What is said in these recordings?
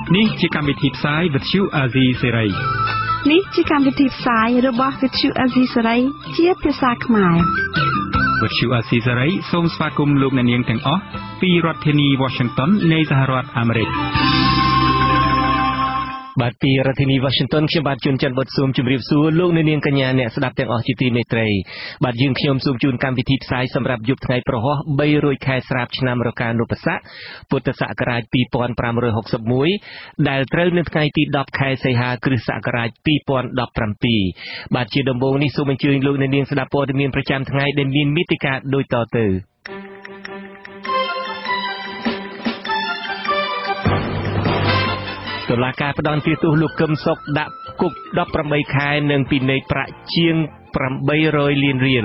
នេះជាកម្មវិធីផ្សាយវិទ្យុអាស៊ីសេរីនេះជាកម្មវិធីផ្សាយរបស់វិទ្យុអាស៊ីសេរីជាភាសាខ្មែរវិទ្យុអាស៊ីសេរីសូមស្វាគមន៍លោកអ្នកនាងទាំងអស់ពីរដ្ឋធានី Washington នៃសហរដ្ឋអាមេរិកបាទពីរដ្ឋធានី Washington ខ្ញុំបាទជួនច័ន្ទបុតស៊ូមជម្រាបសួរលោកអ្នកនាងកញ្ញាអ្នកស្ដាប់ទាំងអស់ជាទីមេត្រីបាទយើងខ្ញុំសូមជូនកម្មវិធីផ្សាយសម្រាប់យប់ថ្ងៃប្រហោះ300ខែស្រាប់ឆ្នាំរកានុបស័កពុទ្ធសករាជ2561ដែលត្រូវនៅថ្ងៃទី10ខែសីហាគ្រិស្តសករាជ2017បាទជាដំបូងនេះសូមអញ្ជើញលោកអ្នកនាងស្ដាប់ព័ត៌មានប្រចាំថ្ងៃដែលមានមេតិការដូចតទៅតុលាការផ្ដន្ទាទោសលោកកឹមសុខដាក់គុក18ខែនិងពិន័យប្រាក់ជាង800លានរៀល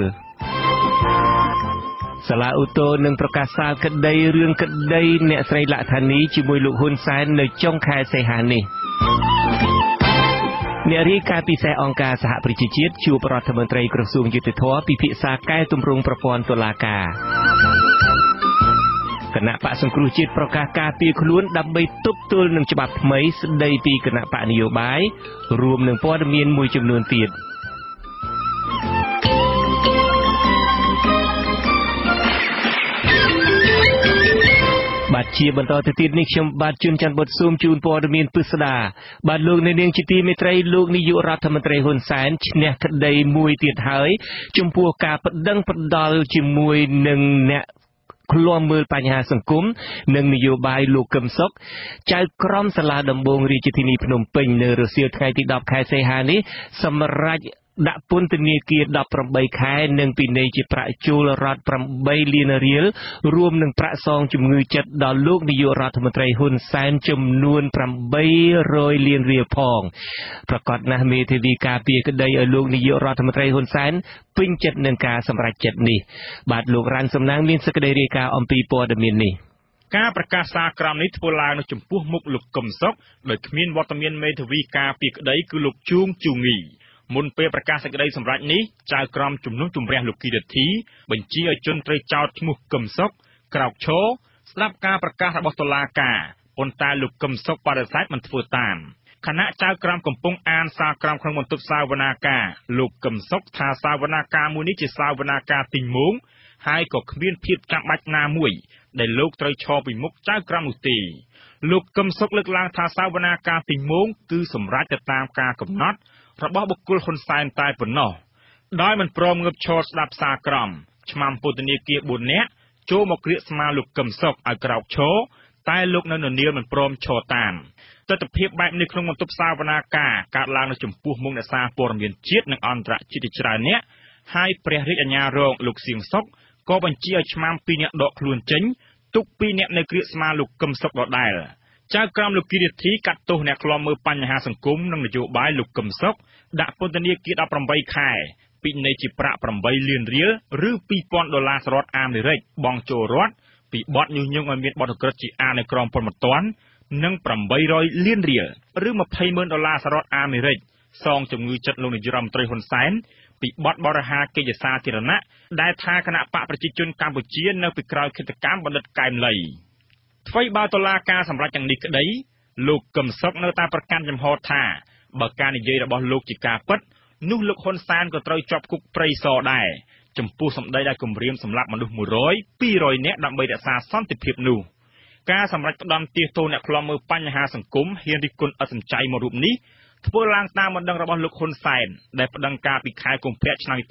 សាលាឧទ្ធរនឹងប្រកាសសាលក្តីរឿងក្តីអ្នកស្រីលក្ខថានីជាមួយលោកហ៊ុនសែននៅចុងខែសីហានេះអ្នករាយការណ៍ពិសេសអង្គការសហប្រជាជាតិជួបរដ្ឋមន្ត្រីក្រសួងយុតិធធម៌ពិភាក្សាកែតម្រង់ប្រព័ន្ធតុលាការគណៈបកសង្គ្រោះជាតិប្រកាសការពារខ្លួនដើម្បីទប់ទល់នឹងច្បាប់ថ្មីស្ដីពីគណៈបកនយោបាយរួមនឹងព័ត៌មានមួយចំនួនទៀតបាទជាបន្តទៅទៀតនេះខ្ញុំបាទជួនច័ន្ទបុតស៊ូមជូនព័ត៌មានពិស្ដាបាទលោកអ្នកនាងជាទីមេត្រីលោកនាយករដ្ឋមន្ត្រីហ៊ុនសែនឈ្នះក្តីមួយទៀតហើយចំពោះការប្តឹងផ្តល់ជាមួយនឹងអ្នកឃ្លាំមើលបញ្ហាសង្គមនិងនយោបាយលោកកឹមសុខចៅក្រមសាលាដំបងរាជធានីភ្នំពេញនៅរសៀលថ្ងៃទី10ខែសីហានេះសម្រាប់ដាក់ពន្ធនាគារ18ខែនិងពិន័យជាប្រាក់ជួលរដ្ឋ8លានរៀលរួមនឹងប្រាក់សងជំងឺចិត្តដល់លោកនាយករដ្ឋមន្ត្រីហ៊ុនសែនចំនួន800លានរៀលផងប្រកាសណាស់មេធាវីការពារក្តីឲ្យលោកនាយករដ្ឋមន្ត្រីហ៊ុនសែនពេញចិត្តនឹងការសម្រេចចិត្តនេះបាទលោករ៉ាន់សំណាងមានសេចក្តីរាយការណ៍អំពីព័ត៌មាននេះការប្រកាសសារក្រមនេះធ្វើឡើងនៅចំពោះមុខលោកកឹមសុខដោយគ្មានវត្តមានមេធាវីការពារក្តីគឺលោកជួងជូងីមុនពេលប្រកាសសេចក្តីសម្រេចនេះចៅក្រមជំនុំជម្រះលោកគីរធីបញ្ជាឲ្យជនត្រូវចោទឈ្មោះកឹមសុខក្រោកឈរស្ដាប់ការប្រកាសរបស់តុលាការប៉ុន្តែលោកកឹមសុខបដិសេធមិនធ្វើតាមខណៈចៅក្រមកំពុងអានសារក្រមក្នុងបន្ទប់សាវនាការលោកកឹមសុខថាសាវនាការមួយនេះជាសាវនាការទីងមងហើយក៏គ្មានភាពចាំបាច់ណាមួយដែលលោកត្រូវឈរពីមុខចៅក្រមនោះទេលោកកឹមសុខលើកឡើងថាសាវនាការទីងមងគឺសម្រាប់ទៅតាមការកំណត់របស់បុគ្គលហ៊ុនសែនតែប៉ុណ្ណោះដោយមិនព្រមងើបឈរស្ដាប់សារក្រមឆ្មាំពន្ធនាគារ4នាក់ចូលមកក្រៀកស្មាលោកកឹមសុខឲ្យក្រោកឈរតែលោកនៅននៀលមិនព្រមឈរតាមទស្សនវិជ្ជាបែបនេះក្នុងបន្ទប់សាវនាការកើតឡើងនៅចំពោះមុខអ្នកសារព័ត៌មានជាតិនិងអន្តរជាតិច្រើនអ្នកហើយព្រះរាជអាជ្ញារងលោកសៀងសុខក៏បញ្ជាឲ្យឆ្មាំ2នាក់ដកខ្លួនចេញទុក2នាក់នៅក្រៀកស្មាលោកកឹមសុខដដែលចៅក្រមលោកគីរធីកាត់ទោសអ្នកឃ្លាំមើលបញ្ហាសង្គមនិងនយោបាយលោកកឹមសុខដាក់ពន្ធនាគារ18ខែពិន័យជាប្រាក់8លានរៀលឬ$2000សហរដ្ឋអាមេរិកបង់ចូលរដ្ឋពីបទញុះញង់ឲ្យមានបទឧក្រិដ្ឋជាអានៅក្រមព្រហ្មទណ្ឌនិង800លានរៀលឬ$200,000សហរដ្ឋអាមេរិកសងជំងឺចិត្តលោកនាយរដ្ឋមន្ត្រីហ៊ុនសែនពីបទបរិហាកិច្ចសាធារណៈដែលថាគណៈបកប្រជាជនកម្ពុជានៅពីក្រោយឃាតកម្មបណ្ឌិតកែមលីថ្មីបើតុលាការសម្រេចយ៉ាងនេះក្តីលោកកឹមសុខនៅតែប្រកាន់ចំហថាបើការនិយាយរបស់លោកជាការពិតនោះលោកហ៊ុនសែនក៏ត្រូវជាប់គុកព្រៃសរដែរចំពោះសម្ដីដែលគំរាមសម្លាប់មនុស្ស100-200នាក់ដើម្បីរក្សាសន្តិភាពនោះការសម្រេចផ្ដន្ទាទោសអ្នកឃ្លាំមើលបញ្ហាសង្គមហ៊ានរិះគន់ឥតសំចៃមករូបនេះធ្វើឡើងតាមបណ្ដឹងរបស់លោកហ៊ុនសែនដែលប្តឹងការពីខែកុម្ភៈឆ្នាំ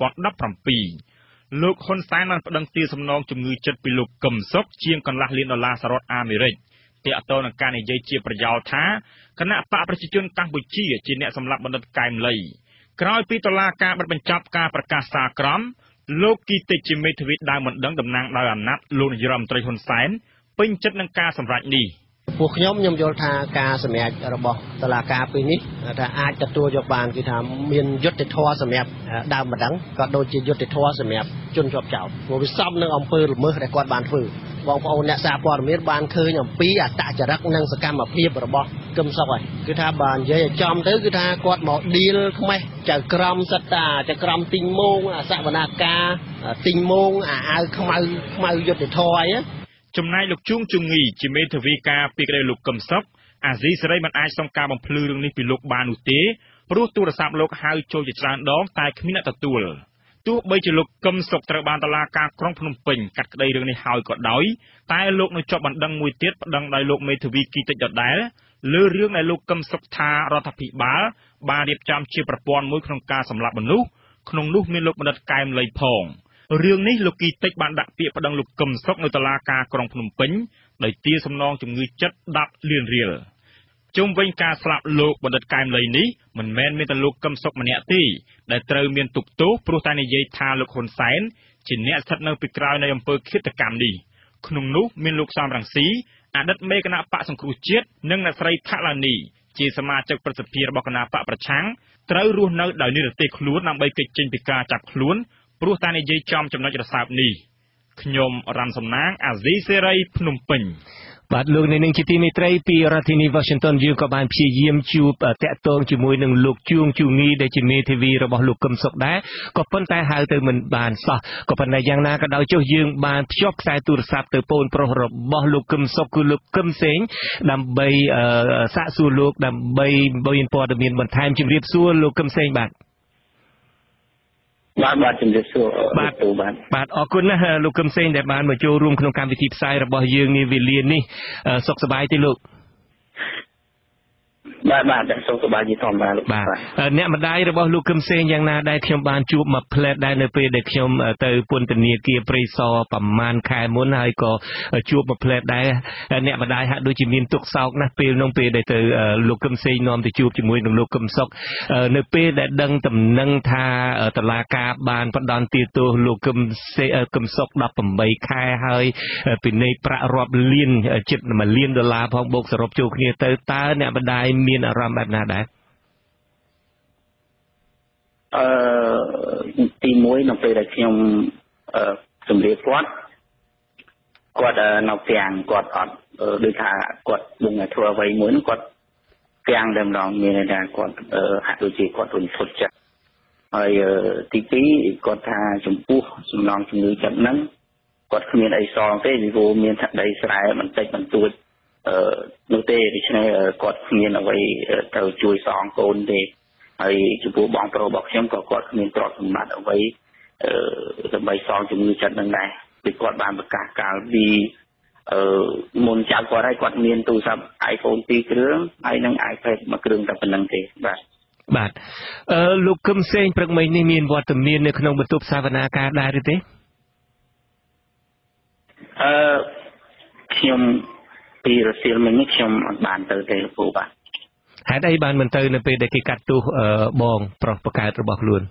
2017លោកហ៊ុនសែនបានប្តឹងទារសំណងជំងឺចិត្តពីលោកកឹមសុខជាងកន្លះលាន$សហរដ្ឋអាមេរិកទាក់ទងនឹងការនិយាយជាប្រយោលថាគណៈបកប្រជាជនកម្ពុជាជាអ្នកសម្លាប់បណ្ឌិតកែមលីក្រោយពីតុលាការបិទបញ្ចប់ការប្រកាសសារក្រមលោកគីតិចជាមេធាវីដើមបណ្ដឹងតំណាងដោយអាណត្តិលោកនាយរដ្ឋមន្ត្រីហ៊ុនសែនពេញចិត្តនឹងការសម្រេចនេះពួកខ្ញុំយល់ថាការសម្រេចរបស់តុលាការពេលនេះថាអាចទទួលយកបានគឺថាមានយុត្តិធម៌សម្រាប់ដើមបណ្ដឹងក៏ដូចជាយុត្តិធម៌សម្រាប់ជនជាប់ចោទព្រោះវាសមនឹងអំពើល្មើសដែលគាត់បានធ្វើបងប្អូនអ្នកសារព័ត៌មានបានឃើញអំពីអត្តចរិតនិងសកម្មភាពរបស់កឹមសុខហើយគឺថាបើនិយាយឲ្យចំទៅគឺថាគាត់មកឌីលខ្មេះចៅក្រមសិតតាចៅក្រមទីងមងអសវនាការទីងមងអាវខ្មៅយុត្តិធម៌អីចំណែកលោកជួងជងីជាមេធាវីការពីក្តីលោកកឹមសុខអាស៊ីសេរីមិនអាចសុំការបំភ្លឺរឿងនេះពីលោកបាននោះទេព្រោះទូរស័ព្ទលោកហៅចូលជាច្រើនដងតែគ្មានអ្នកទទួលទោះបីជាលោកកឹមសុខត្រូវបានតុលាការក្រុងភ្នំពេញកាត់ក្តីរឿងនេះហើយក៏ដោយតែលោកនៅជាប់បណ្ដឹងមួយទៀតប្តឹងដោយលោកមេធាវីគីតិចដដែលលើរឿងដែលលោកកឹមសុខថារដ្ឋាភិបាលបានរៀបចំជាប្រព័ន្ធមួយក្នុងការសម្លាប់មនុស្សក្នុងនោះមានលោកបណ្ឌិតកែមលីផងរឿងនេះលោកគីតិចបានដាក់ពាក្យប្តឹងលោកកឹមសុខនៅតុលាការក្រុងភ្នំពេញដោយទារសំណងជំងឺចិត្ត10លានរៀលជុំវិញការស្លាប់លោកបណ្ឌិតកែមលីនេះមិនមែនមានតែលោកកឹមសុខម្នាក់ទេដែលត្រូវមានទុកទោសព្រោះតែនិយាយថាលោកហ៊ុនសែនជាអ្នកស្ថិតនៅពីក្រោយនៃអំពើឃាតកម្មនេះក្នុងនោះមានលោកសំរងស៊ីអតីតមេគណៈបកសង្គ្រោះជាតិនិងអ្នកស្រីថាឡានីជាសមាជិកប្រសិទ្ធភាពរបស់គណៈបកប្រឆាំងត្រូវរស់នៅដោយនិរទេសខ្លួនដើម្បីគេចចេញពីការចាប់ខ្លួនព្រោះតែនិយាយចំចំណុចរសើបនេះខ្ញុំរ៉ាន់សំណាងអាស៊ីសេរីភ្នំពេញបាទលោកនៅនឹងជាទីមេត្រីពីរដ្ឋធានី Washington យើងក៏បានព្យាយាមជួបតាក់ទងជាមួយនឹងលោកជួងជូងីដែលជាមេធាវីរបស់លោកកឹមសុខដែរក៏ប៉ុន្តែហៅទៅមិនបានសោះក៏ប៉ុន្តែយ៉ាងណាក៏ដោយចុះយើងបានភ្ជាប់ខ្សែទូរស័ព្ទទៅប្អូនប្រុសរបស់លោកកឹមសុខគឺលោកកឹមសេងដើម្បីសាកសួរលោកដើម្បីមានព័ត៌មានបន្ថែមជម្រាបសួរលោកកឹមសេងបាទបាទជំរាបសួរបាទអរគុណណាស់លោកកឹមសេងដែលបានមកចូលរួមក្នុងកម្មវិធីផ្សាយរបស់យើងនាវេលានេះសុខសប្បាយទេលោកបាទសុខសប្បាយជាធម្មតាលោកបាទអ្នកម្ដាយរបស់លោកកឹមសេងយ៉ាងណាដែរខ្ញុំបានជួបមកផ្លែតដែរនៅពេលដែលខ្ញុំទៅពន្ធនាគារព្រៃសរប្រហែលខែមុនហើយក៏ជួបមកផ្លែតដែរអ្នកម្ដាយហាក់ដូចជាមានទុក្ខសោកណាស់ពេលនោះពេលដែលទៅលោកកឹមសេងនាំទៅជួបជាមួយនឹងលោកកឹមសុខនៅពេលដែលដឹងដំណឹងថាតុលាការបានផ្ដន្ទាទោសលោកកឹមសុខ18ខែហើយពិន័យប្រាក់រាប់លានជិត$1លានផងបូកសរុបចូលគ្នាទៅតើអ្នកម្ដាយមានអារម្មណ៍បែបណាដែរទី1នៅពេលដែលខ្ញុំជម្រាបគាត់នៅផ្ទាំងគាត់អត់ដូចថាគាត់នឹងធ្វើអ្វីមួយនោះគាត់ផ្ទាំងតែម្ដងមានន័យថាគាត់ហាក់ដូចជាគាត់រំភើបចិត្តហើយទី2គាត់ថាចំពោះសំណងជំងឺចិត្តហ្នឹងគាត់គ្មានអីសងទេពីព្រោះមានថាដីស្រែបន្តិចបន្តួចនោះទេដូច្នេះគាត់គ្មានអ្វីទៅជួយសងកូនទេហើយចំពោះបងប្រុសរបស់ខ្ញុំក៏គាត់គ្មានទ្រព្យសម្បត្តិអ្វីដើម្បីសងជំងឺចិត្តនឹងដែរពីគាត់បានប្រកាសកាលពីមុនចាប់គាត់ហើយគាត់មានទូរស័ព្ទ iPhone 2គ្រឿងហើយនិង iPad មួយគ្រឿងតែប៉ុណ្្នឹងទេបាទលោកកឹមសេងព្រឹកមិញនេះមានវត្តមាននៅក្នុងបន្ទប់សវនាការដែរឬទេខ្ញុំពីរសៀលមិញនេះខ្ញុំអត់បានទៅទេលោកគ្រូបាទហេតុអីបានមិនទៅនៅពេលដែលគេកាត់ទោសបងប្រុសប្រកើតរបស់ខ្លួន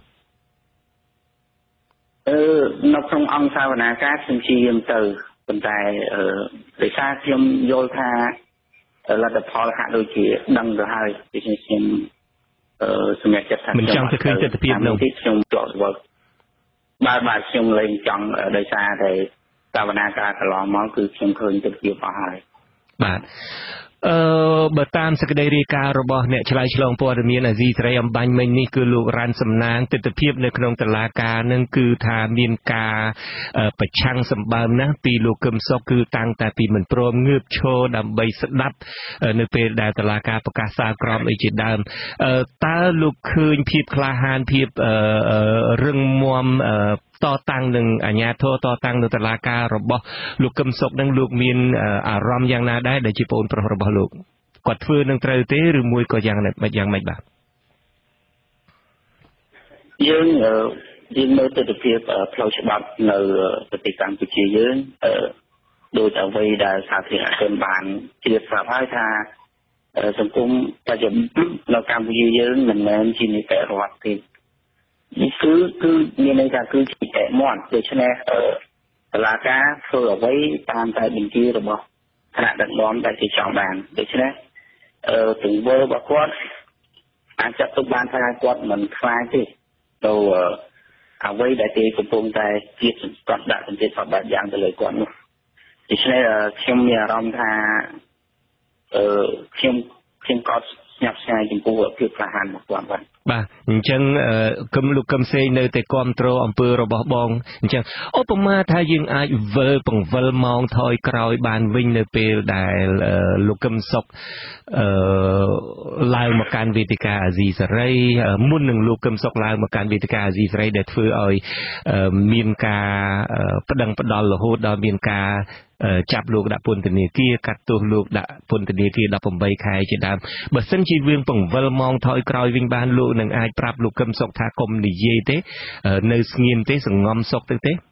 នៅក្នុងអង្គសាវនាការខ្ញុំជាយាមទៅប៉ុន្តែដោយសារខ្ញុំយល់ថាលទ្ធផលហាក់ដូចជាដឹងទៅហើយដូច្នេះខ្ញុំសម្រាប់ចិត្តថាមិនចង់ទៅឃើញទស្សនវិជ្ជានោះខ្ញុំជាប់វល់បាទខ្ញុំលែងចង់ដោយសារតែសាវនាការកន្លងមកគឺខ្ញុំឃើញទស្សនវិជ្ជាអស់ហើយបាទបើតាមសេចក្តីរាយការណ៍របស់អ្នកឆ្លើយឆ្លងព័ត៌មានអាស៊ីសេរីអំបញ្ញមិញនេះគឺលោករ៉ាន់សំណាងទស្សនវិជ្ជានៅក្នុងតុលាការនឹងគឺថាមានការប្រឆាំងសម្បើមណាស់ពីលោកកឹមសុខគឺតាំងតែពីមិនព្រមងើបឈរដើម្បីស្ដាប់នៅពេលដែលតុលាការប្រកាសសាលក្រមអីជាដើមតើលោកឃើញភាពក្លាហានភាពរឹងមាំតតាំងនឹងអាជ្ញាធរតតាំងនៅតុលាការរបស់លោកកឹមសុខនឹងលោកមានអារម្មណ៍យ៉ាងណាដែរដែលជាបងប្រុសរបស់លោកគាត់ធ្វើនឹងត្រូវទេឬមួយក៏យ៉ាងម៉េចបាទយើងមើលទស្សនវិជ្ជាផ្លូវច្បាប់នៅប្រទេសកម្ពុជាយើងដោយអ្វីដែលសាធារណជនបានជ្រាបស្រាប់ហើយថាសង្គមបច្ចុប្បន្ននៅកម្ពុជាយើងមិនមែនជានីតិរដ្ឋទេនេះគឺមានន័យថាគឺជានីតិមាត់ដូច្នេះតុលាការធ្វើអ្វីតាមតែបញ្ជារបស់ថ្នាក់ដឹកនាំដែលគេចង់បានដូច្នេះទង្វើរបស់គាត់អាចចាត់ទុកបានថាគាត់មិនខ្លាចទេទៅអ្វីដែលគេកំពុងតែជាសង្កត់ដាក់សម្ពាធបបែបយ៉ាងទៅលើគាត់នោះដូច្នេះខ្ញុំមានអារម្មណ៍ថាខ្ញុំក៏ស្ញប់ស្ញែងចំពោះភាពក្លាហានរបស់គាត់បាទបាទអញ្ចឹងគឹមលោកកឹមសេងនៅតែគ្រប់គ្រងអំពើរបស់បងអញ្ចឹងឧបមាថាយើងអាចវិលបង្វិលម៉ោងថយក្រោយបានវិញនៅពេលដែលលោកកឹមសុខឡើងមកកាន់វេទិកាអាស៊ីសេរីមុននឹងលោកកឹមសុខឡើងមកកាន់វេទិកាអាស៊ីសេរីដែលធ្វើឲ្យមានការប្តឹងផ្តល់រហូតដល់មានការចាប់លោកដាក់ពន្ធនាគារកាត់ទោសលោកដាក់ពន្ធនាគារ18ខែជាដើមបើសិនជាយើងបង្វិលម៉ោងថយក្រោយវិញបានលោកនឹងអាចប្រាប់លោកកឹមសុខថាកុំនិយាយទេនៅស្ងៀមទេសង្ងំសុខទៅទេ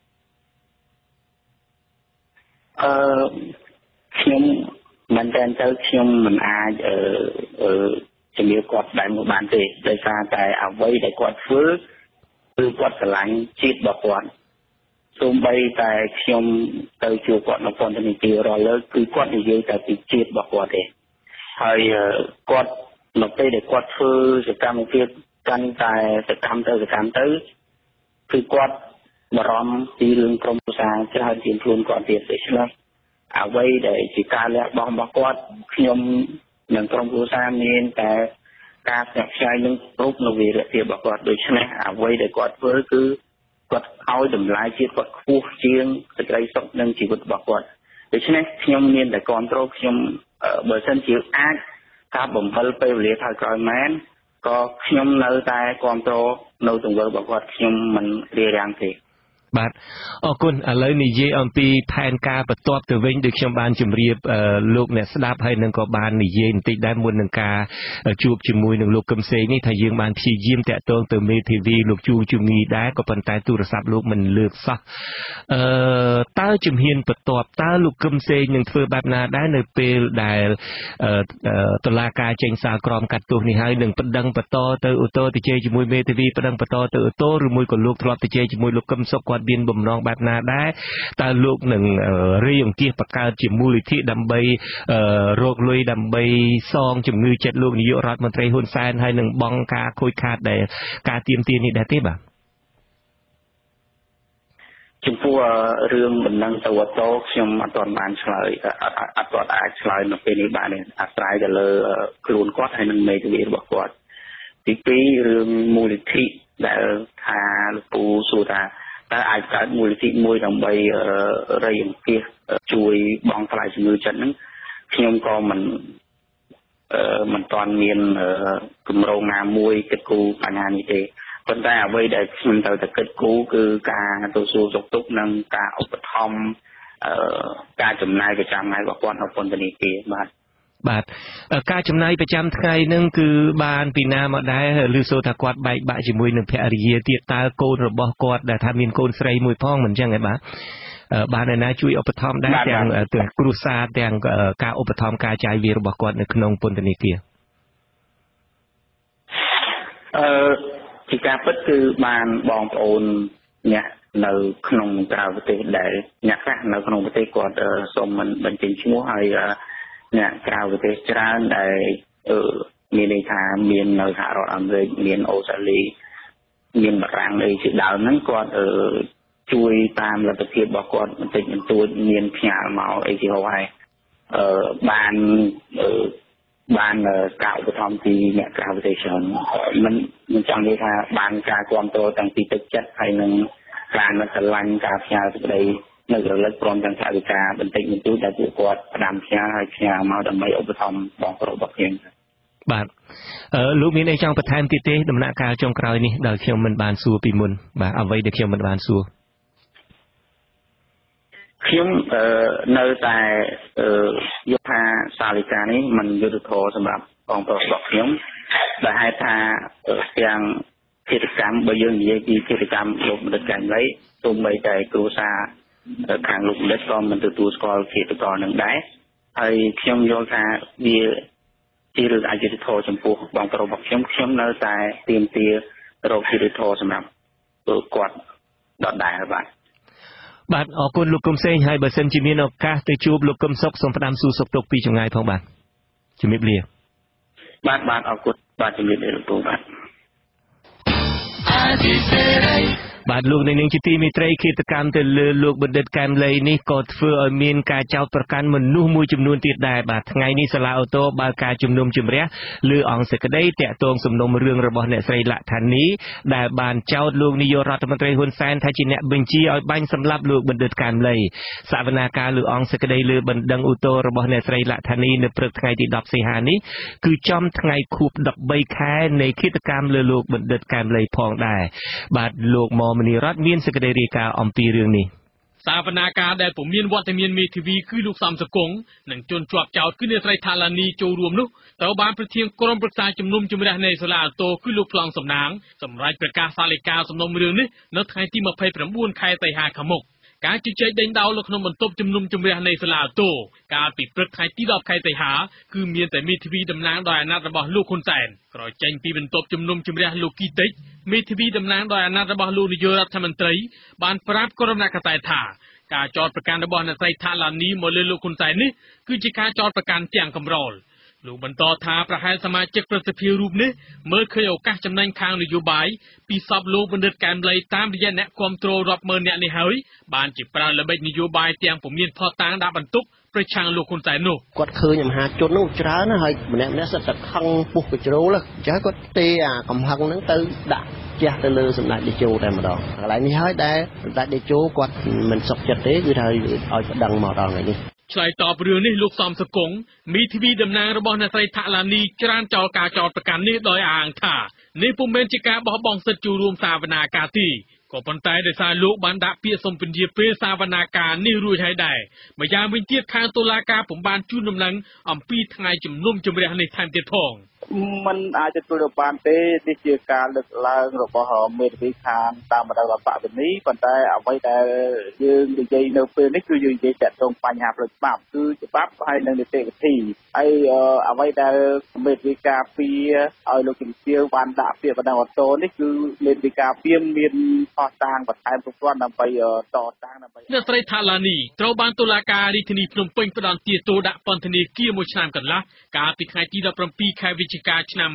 ខ្ញុំមិនតែទៅខ្ញុំមិនអាចជំរាបគាត់ដែរមកបានទេដោយសារតែអ្វីដែលគាត់ធ្វើគឺគាត់ស្រឡាញ់ជាតិរបស់គាត់សូម្បីតែខ្ញុំទៅជួបគាត់នៅពន្ធនាគាររាល់លើកគឺគាត់និយាយតែពីជាតិរបស់គាត់ទេហើយគាត់នៅពេលដែលគាត់ធ្វើសកម្មភាពកាន់តែសកម្មទៅគឺគាត់បារម្ភពីរឿងក្រុមប្រឹក្សាច្រើនជាងខ្លួនគាត់ទៀតដូច្នេះអ្វីដែលជាការលះបង់របស់គាត់ខ្ញុំនិងក្រុមគ្រួសារមានតែការស្ញប់ស្ញែងនឹងគ្រប់នៅវីរភាពរបស់គាត់ដូច្នេះអ្វីដែលគាត់ធ្វើគឺគាត់ឲ្យតម្លៃជាតិគាត់ខ្ពស់ជាងសេចក្តីសុខនិងជីវិតរបស់គាត់ដូច្នេះខ្ញុំមានតែគ្រប់គ្រងខ្ញុំបើសិនជាអាចការបំពេញពេលវេលាថយក្រោយមែនក៏ខ្ញុំនៅតែគ្រប់គ្រងនៅទង្វើរបស់គាត់ខ្ញុំមិនរារាំងទេបាទអរគុណឥឡូវនិយាយអំពីផែនការបន្ទាប់ទៅវិញដូចខ្ញុំបានជម្រាបលោកអ្នកស្ដាប់ហើយនឹងក៏បាននិយាយបន្តិចដែរមុននឹងការជួបជាមួយនឹងលោកកឹមសេងនេះថាយើងបានព្យាយាមតាក់ទងទៅមេធាវីលោកជួងជំងីដែរក៏ប៉ុន្តែទូរស័ព្ទលោកមិនលើកសោះតើជំហានបន្ទាប់តើលោកកឹមសេងនឹងធ្វើបែបណាដែរនៅពេលដែលតុលាការចេញសារក្រមកាត់ទោសនេះហើយនឹងប្តឹងបន្តទៅឧទ្ធរទៅជ័យជាមួយមេធាវីប្តឹងបន្តទៅឧទ្ធរឬមួយក៏លោកធ្លាប់ទៅជ័យជាមួយលោកកឹមសុខគាត់មានបំណងបែបណាដែរតើលោកនឹងរាយអង្គាសបង្កើតជាមូលនិធិដើម្បីរកលុយដើម្បីសងជំងឺចិត្តលោកនាយករដ្ឋមន្ត្រីហ៊ុនសែនហើយនឹងបង់ការខូចខាតដែលការទាមទារនេះដែរទេបាទចំពោះរឿងដំណឹងទៅវត្តខ្ញុំអត់ទាន់បានឆ្លើយអត់ទាន់អាចឆ្លើយនៅពេលនេះបានអាស្រ័យទៅលើខ្លួនគាត់ហើយនឹងមេធាវីរបស់គាត់ទីពីររឿងមូលនិធិដែលថាលោកពូសួរថាតើអាចកើតមូលនិធិមួយដើម្បីរៃអង្គាសជួយបង់ថ្លៃជំងឺចិត្តហ្នឹងខ្ញុំក៏មិនទាន់មានគម្រោងណាមួយគិតគូរបញ្ហានេះទេប៉ុន្តែអ្វីដែលខ្ញុំត្រូវតែគិតគូរគឺការទៅសួរសុខទុក្ខនិងការឧបត្ថម្ភការចំណាយប្រចាំថ្ងៃរបស់គាត់នៅពន្ធនាគារបាទការចំណាយប្រចាំថ្ងៃនឹងគឺបានពីណាមកដែរឬសូថាគាត់បែកបាក់ជាមួយនឹងភរិយាទៀតតើកូនរបស់គាត់ដែលថាមានកូនស្រីមួយផងមិនចឹងហ៎បាទបានឯណាជួយឧបត្ថម្ភដែរទាំងគ្រួសារទាំងការឧបត្ថម្ភការចាយវាយរបស់គាត់នៅក្នុងពន្ធនាគារជាការពិតគឺបានបងប្អូនអ្នកនៅក្នុងក្រៅប្រទេសដែលអ្នកខ្លះនៅក្នុងប្រទេសគាត់សូមមិនបញ្ចេញឈ្មោះហើយអ្នកក្រៅប្រទេសច្រើនដែលមានន័យថាមាននៅសហរដ្ឋអាមេរិកមានអូស្ត្រាលីមានបារាំងអីជាដើមហ្នឹងគាត់ជួយតាមលទ្ធភាពរបស់គាត់បន្តិចបន្តួចមានផ្ញើមកអីជាហោហើយបានការឧបត្ថម្ភពីអ្នកក្រៅប្រទេសច្រើនមិនចង់និយាយថាបានការគ្រប់គ្រងតាំងពីទឹកចិត្តហើយនឹងការនឹកស្រឡាញ់ការផ្ញើសេចក្តីនៅរលឹកព្រមទាំងថាវិការបន្តិចបន្តួចដែលពួកគាត់ផ្ដាំផ្ញើហើយផ្ញើមកដើម្បីឧបត្ថម្ភបងប្អូនរបស់ខ្ញុំបាទលោកមានអីចង់បន្ថែមទៀតទេដំណាក់កាលចុងក្រោយនេះដែលខ្ញុំមិនបានសួរពីមុនបាទអ្វីដែលខ្ញុំមិនបានសួរខ្ញុំនៅតែយកថាសាលិកានេះมันយុទ្ធធរសម្រាប់បងប្អូនរបស់ខ្ញុំដែលហេតុថាទាំងភេទកម្មបើយើងនិយាយពីភេទកម្មលោកបណ្ឌិតកែមលីសូម្បីតែគ្រួសារខាងលោកបណ្ឌិតក៏មិនទទួលស្គាល់ភេទកលនឹងដែរហើយខ្ញុំយល់ថាវាជារឿងអយុត្តិធម៌ចំពោះបងប្អូនរបស់ខ្ញុំនៅតែទាមទាររកយុត្តិធម៌សម្រាប់គាត់ដដែលបាទអរគុណលោកកឹមសេងហើយបើសិនជាមានឱកាសទៅជួបលោកកឹមសុខសូមផ្ដាំសួរសុខទុក្ខពីចម្ងាយផងបាទជំរាបលាបាទអរគុណបាទជំរាបលាលោកពូបាទបាទលោកនៅនឹងជាទីមេត្រីគិតកម្មទៅលើលោកបណ្ឌិតកែមលីនេះក៏ធ្វើឲ្យមានការចោទប្រកាន់មនុស្សមួយចំនួនទៀតដែរបាទថ្ងៃនេះសាលាអូតូបើកការជំនុំជម្រះលើអង្គសេចក្តីតាក់ទងសំណុំរឿងរបស់អ្នកស្រីលក្ខថានីដែលបានចោទលោកនាយករដ្ឋមន្ត្រីហ៊ុនសែនថាជាអ្នកបញ្ជាឲ្យបាញ់សម្លាប់លោកបណ្ឌិតកែមលីសវនាការលើអង្គសេចក្តីលើបណ្ដឹងអូតូរបស់អ្នកស្រីលក្ខថានីនៅព្រឹកថ្ងៃទី10សីហានេះគឺចំថ្ងៃខួប13ខែនៃគិតកម្មលើលោកបណ្ឌិតកែមលីផងដែរបាទលោកមនីរតមានសេចក្តីរាយការណ៍អំពីរឿងនេះសវនាការដែលពុំមានវត្តមានមេធាវីគឺលោកសំសកុងនិងជនជាប់ចោទគឺអ្នកស្រីថាឡានីចូលរួមនោះត្រូវបានប្រធានក្រុមប្រឹក្សាជំនុំជម្រះនៃសាលាអូតូគឺលោកប្លង់សំណាងសម្រាប់ប្រកាសសាលិកាសំណុំរឿងនេះនៅថ្ងៃទី29ខែសីហាខាងមុខការជជែកដេញដោលនៅក្នុងបន្ទប់ជំនុំជម្រះនៃសាលាអូតូកាលពីព្រឹកថ្ងៃទី10ខែសីហាគឺមានតែមេធាវីតំណាងដោយអាណត្តិរបស់លោកហ៊ុនសែនក្រោយចេញពីបន្ទប់ជំនុំជម្រះលោកគីតិចមេធាវីតំណាងដោយអាណត្តិរបស់លោកនាយករដ្ឋមន្ត្រីបានប្រាប់ក្រុមអ្នកកសែតថាការចោទប្រកាន់របស់អ្នកស្រីថាឡានីមកលើលោកហ៊ុនសែននេះគឺជាការចោទប្រកាន់ទាំងកំរោលលោកបន្តថាប្រហែលសមាជិកប្រសិទ្ធិរូបនេះមើលឃើញឱកាសចំណេញខាងនយោបាយពីសពលោកបណ្ឌិតកែមលីតាមរយៈអ្នកគ្រប់គ្រងរាប់ម៉ឺនអ្នកនេះហើយបានជាប្រើល្បិចនយោបាយទាំងពុំមានផុសតាងដាក់បន្ទុកប្រឆាំងលោកហ៊ុនសែននោះគាត់ឃើញមហាជននោះច្រើនណាស់ហើយម្នាក់សិតតែខឹងពុះកជ្រោលចាស់គាត់ទេអាកំហឹងហ្នឹងទៅដាក់ជះទៅលើសម្ដេចតេជោតែម្ដងកន្លែងនេះហើយដែលសម្ដេចតេជោគាត់មិនសុខចិត្តទេគឺថាឲ្យប្តឹងមកដល់ថ្ងៃនេះឆ្លើយតបរឿងនេះលោកសំសកុងមេធាវីតំណាងរបស់អ្នកស្រីថាឡានីច្រានចោលការចោទប្រកាន់នេះដោយអាងថានេះពុំមែនជាការបោះបង់សិទ្ធិចូលរួមសវនាការទេក៏ប៉ុន្តែដោយសារលោកបានដាក់ពាក្យសុំពន្យាពេលសវនាការនេះរួចហើយដែរម្យ៉ាងវិញទៀតខាងតុលាការពុំបានជូនដំណឹងអំពីថ្ងៃជំនុំជម្រះនេះថែមទៀតផងมันអាចទទួលបានទេនេះជាការលើកឡើងរបស់មេធាវីខាងតាមបណ្ដឹងបព្វនីប៉ុន្តែអ្វីដែលយើងនិយាយនៅពេលនេះគឺយើងនិយាយតាក់ទងបញ្ហាផ្លូវច្បាប់គឺច្បាប់ហើយនិងនីតិវិធីហើយអ្វីដែលមេធាវីការពារឲ្យលោកជំទាវបានដាក់ពាក្យបណ្ដឹងអូតូនេះគឺមេធាវីការពារមានផុសតាងបន្ថែមគ្រប់គ្រាន់ដើម្បីតតាំងដើម្បីអ្នកស្រីថាឡានីត្រូវបានតុលាការរាជធានីភ្នំពេញផ្តន្ទាទោសដាក់ពន្ធនាគារ1ឆ្នាំកន្លះកាលពីថ្ងៃទី17ខែវិច្ឆិកាឆ្នាំ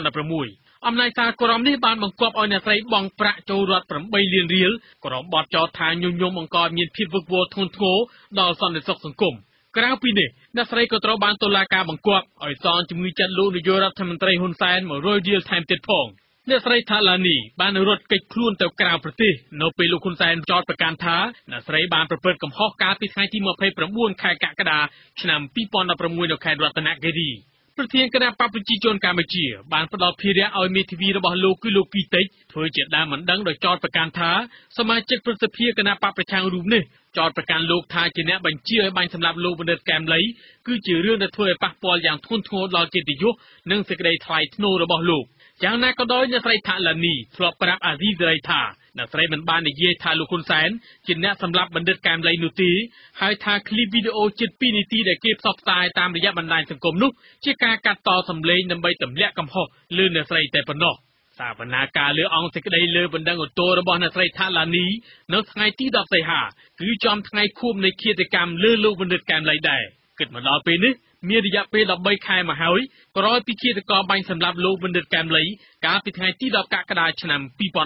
2016អំណាចសារក្រមនេះបានបង្គាប់ឲ្យអ្នកស្រីបង់ប្រាក់ចូលរដ្ឋ8លានរៀលក្រមបទចោទថាញុះញង់បង្កឲ្យមានភាពវឹកវរធ្ងន់ធ្ងរដល់សន្តិសុខសង្គមក្រៅពីនេះអ្នកស្រីក៏ត្រូវបានតុលាការបង្គាប់ឲ្យសងជំងឺចិត្តលោកនាយករដ្ឋមន្ត្រីហ៊ុនសែន100រៀលថែមទៀតផងអ្នកស្រីថាឡានីបានរត់គេចខ្លួនទៅក្រៅប្រទេសនៅពេលលោកហ៊ុនសែនចោទប្រកាន់ថាអ្នកស្រីបានប្រព្រឹត្តកំហុសកាលពីថ្ងៃទី29ខែកក្កដាឆ្នាំ2016នៅខេត្តរតនគិរីប្រធានគណៈបព្វប្រជាជនកម្ពុជាបានផ្ដល់ភារៈឲ្យមេធាវីរបស់លោកគឺលោកគីតិចធ្វើជាដើមមិនដឹងដោយចោទប្រកាន់ថាសមាជិកប្រសិទ្ធិគណៈបព្វប្រឆាំងរូបនេះចោទប្រកាន់លោកថាជាអ្នកបញ្ជាឲ្យបាញ់សម្លាប់លោកបណ្ឌិតកែមលីគឺជារឿងដែលធ្វើឲ្យប៉ះពាល់យ៉ាងធ្ងន់ធ្ងរដល់កិត្តិយសនិងសេចក្តីថ្លៃថ្នូររបស់លោកយ៉ាងណាក៏ដោយអ្នកស្រីថាឡានីធ្លាប់ប្រាប់អាស៊ីសេរីថាអ្នកស្រីមិនបាននិយាយថាលោកហ៊ុនសែនជាអ្នកសម្លាប់បណ្ឌិតកែមលីនោះទេហើយថាคลิปវីដេអូជិត2នាទីដែលគេផ្សព្វផ្សាយតាមរយៈបណ្ដាញសង្គមនោះជាការកាត់តសំឡេងដើម្បីទម្លាក់កំហុសលើអ្នកស្រីតែប៉ុណ្ណោះសវនាការលើអង្គសេចក្តីលើបណ្ដឹងអូតូរបស់អ្នកស្រីថាឡានីនៅថ្ងៃទី10សីហាគឺចំថ្ងៃខួបនៃឃាតកម្មលើលោកបណ្ឌិតកែមលីដែរគិតមកដល់ពេលនេះមានរយៈពេល13ខែមកហើយក្រោយពីឃាតករបាញ់សម្លាប់លោកបណ្ឌិតកែមលីកាលពីថ្ងៃទី10កក្កដាឆ្នាំ